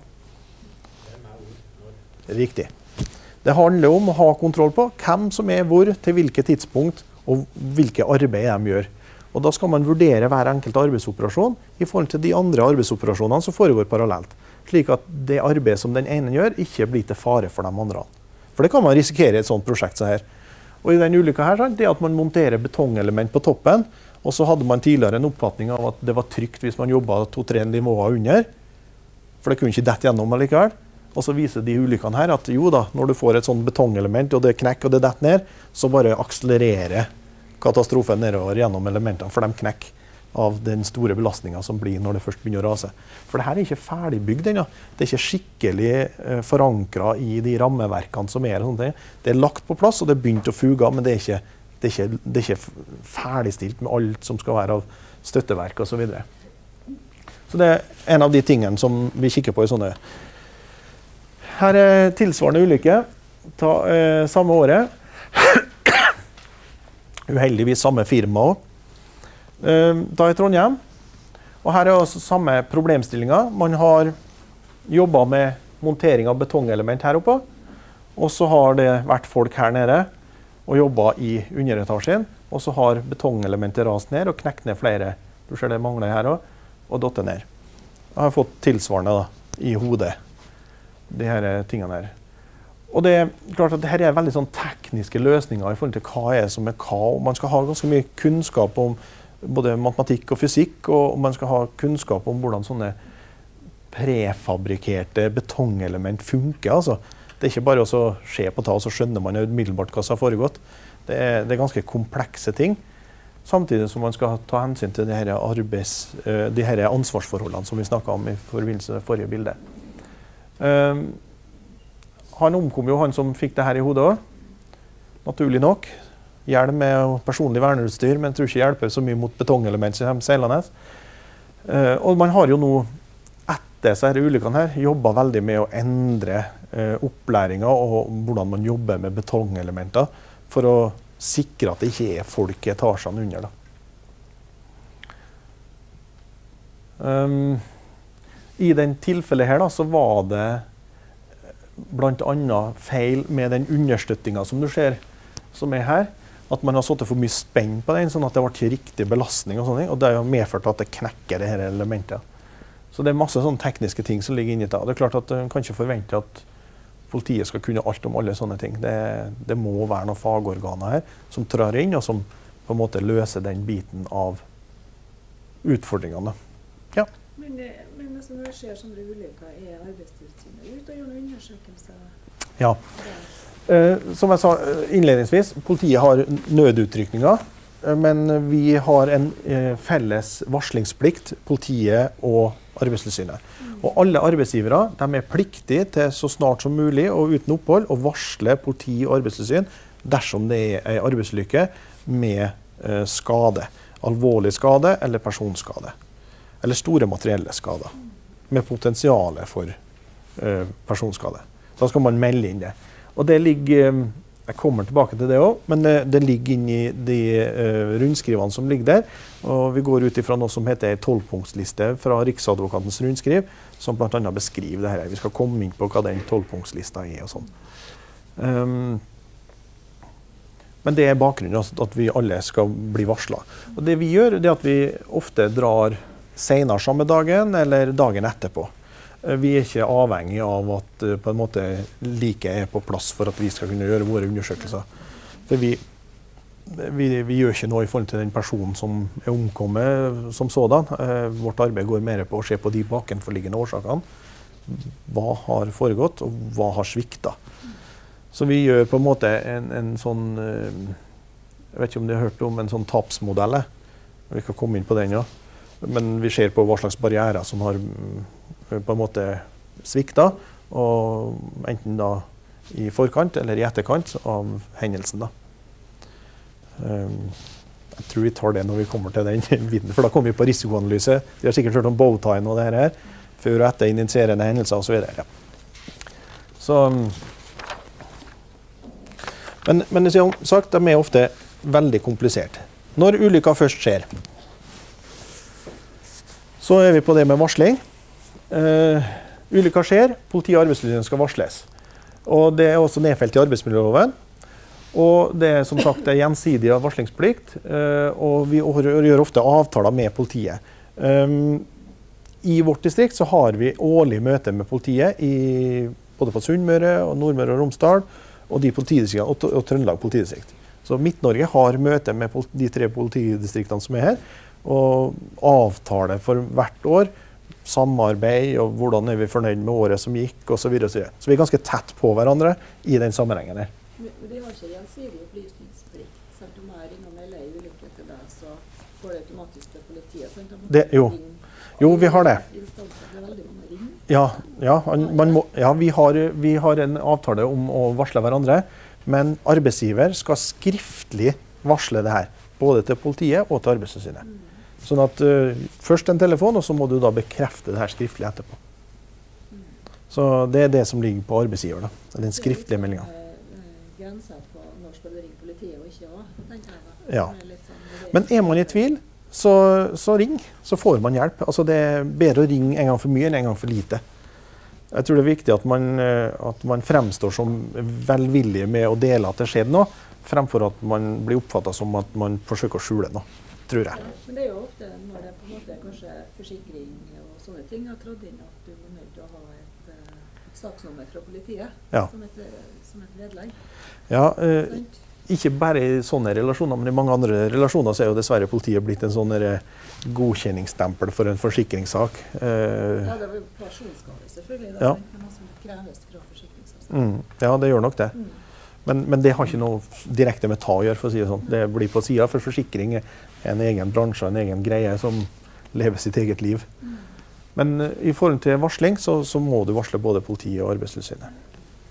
Riktig. Det handler om å ha kontroll på hvem som er hvor, til hvilket tidspunkt, og hvilke arbeid de gjør. Og da skal man vurdere hver enkelt arbeidsoperasjon i forhold til de andre arbeidsoperasjonene som foregår parallelt. Slik at det arbeidet som den ene gjør, ikke blir til fare for de andre. For det kan man risikere i et sånt prosjekt så her. Og i den ulykka her, det er at man monterer betongelement på toppen, og så hadde man tidligere en oppfatning av at det var trygt hvis man jobbet to-tre nivåer under, for det kunne ikke dette gjennom allikevel. Og så viser de ulykkene her at jo da, når du får et sånt betongelement, og det knekker og det detter ned, så bare akselererer katastrofen nedover gjennom elementene, for de knekker av den store belastningen som blir når det først begynner å rase. For det her er ikke ferdigbygd ennå. Det er ikke skikkelig eh, forankret i de rammeverkene som er. Og sånt. Det er lagt på plass, og det er begynt å fuge, men det er, ikke, det, er ikke, det er ikke ferdigstilt med alt som skal være av støtteverk og så videre. Så det er en av de tingene som vi kikker på i sånne. Her er tilsvarende ulykke. Ta, eh, samme året. Uheldigvis samme firma også. Da i Trondheim. Og her er også samme problemstillinger. Man har jobbet med montering av betongelement her oppe. Og så har det vært folk her nede og jobbet i underetasjen. Og så har betongelementet rast ned og knekt ned flere. Du ser det mangler her også. Og dottet ned. Jeg har fått tilsvarende da, i hodet. De her tingene her. Og det er klart at dette er veldig sånn tekniske løsninger i forhold til hva er som er hva. Og man skal ha ganske mye kunnskap om både matematikk og fysikk, og man skal ha kunnskap om hvordan sånne prefabrikerte betongelement funker. Altså. Det er ikke bare å se på ta, og så skjønner man umiddelbart hva som har foregått. Det er, det er ganske komplekse ting, samtidig som man skal ta hensyn til de her, arbeids, de her ansvarsforholdene som vi snakket om i forbindelse med forrige bilde. Um, han omkom jo, han som fikk det her i hodet også, naturlig nok. Hjelm med personlig verneutstyr, men jeg tror ikke hjelper så mye mot betongelement som seilende. Uh, og man har jo nå, etter disse ulykkene her, jobbet veldig med å endre uh, opplæringen og hvordan man jobber med betongelementer, for å sikre at det ikke er folk i etasjene under. Da. Um, I den tilfellet her da, så var det blant annet feil med den understøttingen som du ser, som er her. At man har satt for mye spenn på den, sånn at det ble ikke riktig belastning og sånne ting, og det har medført at det knekker det her elementet. Så det er masse sånne tekniske ting som ligger inni det. Og det er klart at man kan ikke forvente at politiet skal kunne alt om alle sånne ting. Det, det må være noen fagorganer her som trår inn, og som på en måte løser den biten av utfordringene. Ja. Men, men altså, når det skjer sånne ulykker, er Arbeidstilsynet ute og gjør noen undersøkelser? Ja. Eh, som jeg sa innledningsvis, politiet har nødutrykninger, men vi har en eh, felles varslingsplikt, politiet og Arbeidstilsynet. Mm. Og alle arbeidsgivere de er pliktige til så snart som mulig og uten opphold å varsle politi og arbeidstilsyn dersom det er en arbeidsulykke med eh, skade. Alvorlig skade eller personskade. Eller store materielle skader. Med potensial for eh, personskade. Da skal man melde inn det. Og det ligger, jeg kommer tilbake til det også, men det, det ligger inn i de eh, rundskrivene som ligger der. Og vi går ut ifra noe som heter en tolvpunktsliste fra Riksadvokatens rundskriv, som blant annet beskriver det her. Vi skal komme inn på hva den tolvpunktslista er og sånn. Um, Men det er bakgrunnen, at vi alle skal bli varslet. Og det vi gjør, det er at vi ofte drar senere samme dagen eller dagen etterpå. Vi er ikke avhengig av at på en måte like er på plass for at vi skal kunne gjøre våre undersøkelser. For vi, vi, vi gjør ikke noe i forhold til den personen som er omkommet som sådan. Vårt arbeid går mer på å se på de bakenforliggende årsakene. Hva har foregått, og hva har sviktet. Så vi gjør på en måte en, en sånn, jeg vet ikke om dere har hørt om en sånn tapsmodell. Vi kan komme inn på den, ja. Men vi ser på hva slags barrierer som har på en måte sviktet, og enten da i forkant eller i etterkant av hendelsen da. Jeg tror vi tar det når vi kommer til den biten, for da kommer vi på risikoanalyse. Vi har sikkert hørt om bowtien og det her, før og etter initierende hendelser og så videre. Ja. Så... Men, men som sagt, de er ofte veldig komplisert. Når ulykker først skjer, så er vi på det med varsling. Uh, ulykker skjer, politi og Arbeidstilsynet skal varsles. Og det er også nedfelt i arbeidsmiljøloven. Og det er som sagt er gjensidig varslingsplikt, uh, og vi gjør ofte avtaler med politiet. Um, I vårt distrikt så har vi årlig møte med politiet, i, både på Sunnmøre og Nordmøre og Romsdal, og de politidistriktene, og, og Trøndelag politidistrikt. Så Midt-Norge har møte med de tre politidistriktene som er her, og avtale for hvert år, samarbeid, og hvordan er vi fornøyd med året som gikk, og så videre, og så videre. Så vi er ganske tett på hverandre i den sammenhengen her. Men de har ikke gjensidig opplysningsplikt, sant? Om jeg ringer og melder en ulykke til deg, så går det automatisk til politiet, sant? Det, jo. jo, vi har det. Ja, ja, man må, ja vi, har, vi har en avtale om å varsle hverandre, men arbeidsgiver skal skriftlig varsle det her, både til politiet og til Arbeidstilsynet. Mm. Sånn at uh, først en telefon, og så må du da bekrefte det her skriftlig etterpå. Mm. Så det er det som ligger på arbeidsgiver, da, den skriftlige meldingen. Det er litt sånn grenser på når skal du ringe politiet og ikke også, tenker jeg da. Ja. Men er man i tvil, Så, så ring, så får man hjelp. Altså det er bedre å ringe en gang for mye enn en gang for lite. Jeg tror det er viktig at man, at man fremstår som velvillig med å dele at det skjedde noe, fremfor at man blir oppfattet som at man forsøker å skjule noe, tror jeg. Ja, men det er jo ofte når det på en måte kanskje forsikring og sånne ting har trådt inn, at du må nødt til å ha et uh, saksnummer fra politiet, ja. som, et, som et vedlegg. Ja, uh, ikke bare i sånne relasjoner, men i mange andre relasjoner så er jo dessverre politiet blitt en sånn godkjenningsstempel for en forsikringssak. Uh, ja, det var jo personskade selvfølgelig, ja. Det er noe som kreves fra forsikringssak. Mm, ja, det gjør nok det. Mm. Men, men det har ikke noe direkte med ta å gjøre, for å si det sånn. Det blir på siden, for forsikring er en egen bransje, en egen greie som lever sitt eget liv. Mm. Men uh, i forhold til varsling, så, så må du varsle både politiet og Arbeidstilsynet.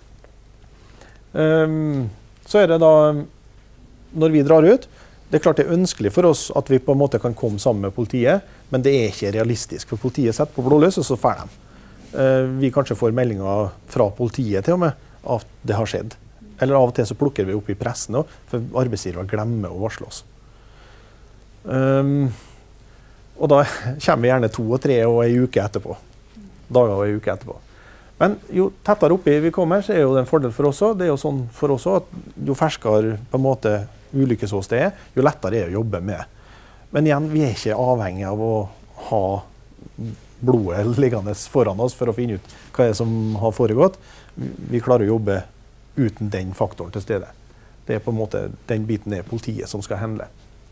Um, Så er det da, når vi drar ut, det er klart det er ønskelig for oss at vi på en måte kan komme sammen med politiet, men det er ikke realistisk, for politiet setter på blålys, og så fer de. Uh, vi kanskje får meldinger fra politiet til og med at det har skjedd. Eller av og til så plukker vi opp i pressen også, for arbeidsgivere glemmer å varsle oss. Um, og da kommer vi gjerne to og tre og en uke etterpå. Dager og en uke etterpå. Men jo tettere oppi vi kommer, så er jo det en fordel for oss også. Det er jo sånn for oss også at jo ferskere på en måte ulykkesåsted er, jo lettere er det å jobbe med. Men igjen, vi er ikke avhengig av å ha blodet liggende foran oss for å finne ut hva det er som har foregått. Vi klarer å jobbe uten den faktoren til stede. Det er på en måte, den biten er politiet som skal handle.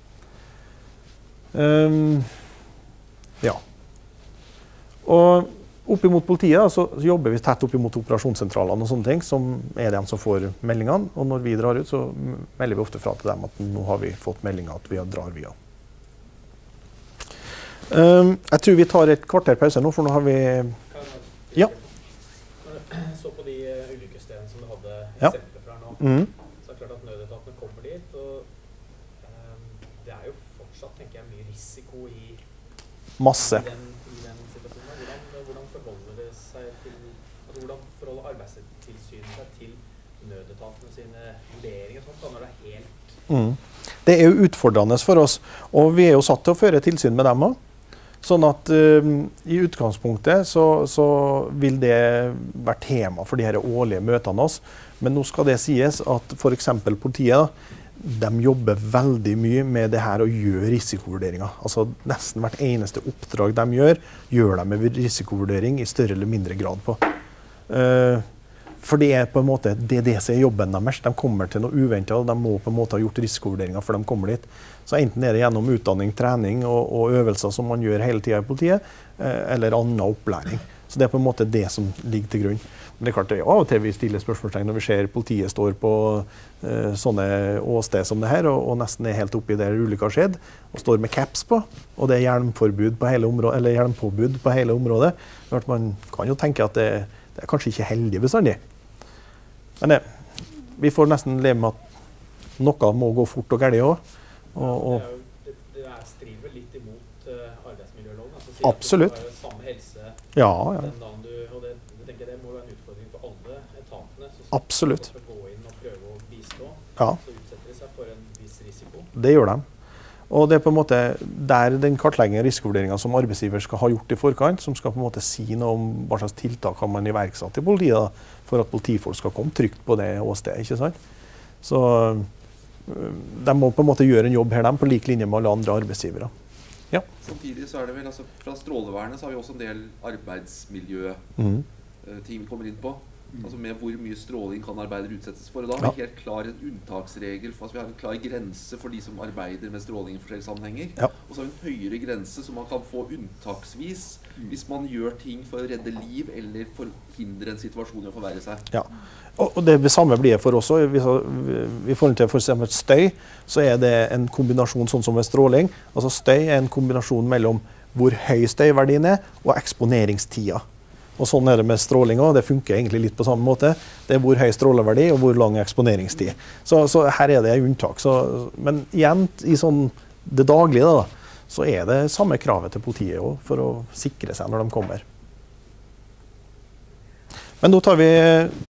Um, ja. Og oppimot politiet da, så jobber vi tett oppimot operasjonssentralene og sånne ting, som er de som får meldingene. Og når vi drar ut, så melder vi ofte fra til dem at nå har vi fått meldinger at vi drar via. Um, jeg tror vi tar et kvarter pause nå, for nå har vi... Ja. Så på de ulykkesstedene som du hadde Ja. eksempler fra nå, Mm. så er det klart at nødetatene kommer dit, og um, det er jo fortsatt, tenker jeg, mye risiko i, Masse. i, den, i den situasjonen. Hvordan, hvordan forholder det seg til, altså hvordan forholder arbeidstilsynet seg til nødetatene sine vurderinger, sånt, da, når det er helt... Mm. Det er jo utfordrende for oss, og vi er jo satt til å føre tilsyn med dem også. Sånn at um, i utgangspunktet så, så vil det være tema for de her årlige møtene oss. Men nå skal det sies at for eksempel politiet, de jobber veldig mye med det her å gjøre risikovurderinger. Altså nesten hvert eneste oppdrag de gjør, gjør de med risikovurdering i større eller mindre grad på. Uh, For det er på en måte det, er det som er jobben deres. De kommer til noe uventet, og de må på en måte ha gjort risikovurderinger før de kommer dit. Så enten er det gjennom utdanning, trening og, og øvelser som man gjør hele tiden i politiet, eh, eller annen opplæring. Så det er på en måte det som ligger til grunn. Men det er klart det er av og til vi stiller spørsmålstegn når vi ser politiet står på eh, sånne åsted som det her, og, og nesten er helt oppi der ulykka har skjedd, og står med caps på, og det er hjelmforbud på hele området, eller hjelmpåbud på hele området. Klart man kan jo tenke at det, det er kanskje ikke heldig bestandig. Men det, vi får nesten leve med at noe må gå fort og gærlig også. Og, og Ja, det, er jo, det, det er striver litt imot uh, arbeidsmiljøloven. Altså, si Absolutt. At du skal ha samme helse ja, ja, den dagen du, og det, jeg tenker det må være en utfordring for alle etatene. Så skal absolutt. man gå inn og prøve å bistå, Ja, så utsetter de seg for en viss risiko. det gjør de. Og det er på en måte der den kartleggingen og risikovurderingen som arbeidsgiver skal ha gjort i forkant, som skal på en måte si noe om hva slags tiltak har man iverksatt i politiet da, for at politifolk skal komme trygt på det åstedet, ikke sant? Så de må på en måte gjøre en jobb her, de, på lik linje med alle andre arbeidsgivere. Ja. Samtidig så er det vel, altså fra strålevernet så har vi også en del arbeidsmiljø-ting Mhm. vi kommer inn på. Altså med hvor mye stråling kan arbeider utsettes for. Og da har vi helt klar en unntaksregel, for altså vi har en klar grense for de som arbeider med stråling i forskjellige sammenhenger. Ja. Og så har vi en høyere grense som man kan få unntaksvis hvis man gjør ting for å redde liv eller forhindre en situasjon i å forverre seg. Ja. Og, og det samme blir det for oss også. I forhold til for eksempel støy, så er det en kombinasjon sånn som med stråling. Altså støy er en kombinasjon mellom hvor høy støyverdien er og eksponeringstida. Og sånn er det med stråling også. Det funker egentlig litt på samme måte. Det er hvor høy stråleverdi og hvor lang eksponeringstid. Så, så her er det unntak. Så, men igjen, i sånn det daglige da, så er det samme kravet til politiet også, for å sikre seg når de kommer. Men nå tar vi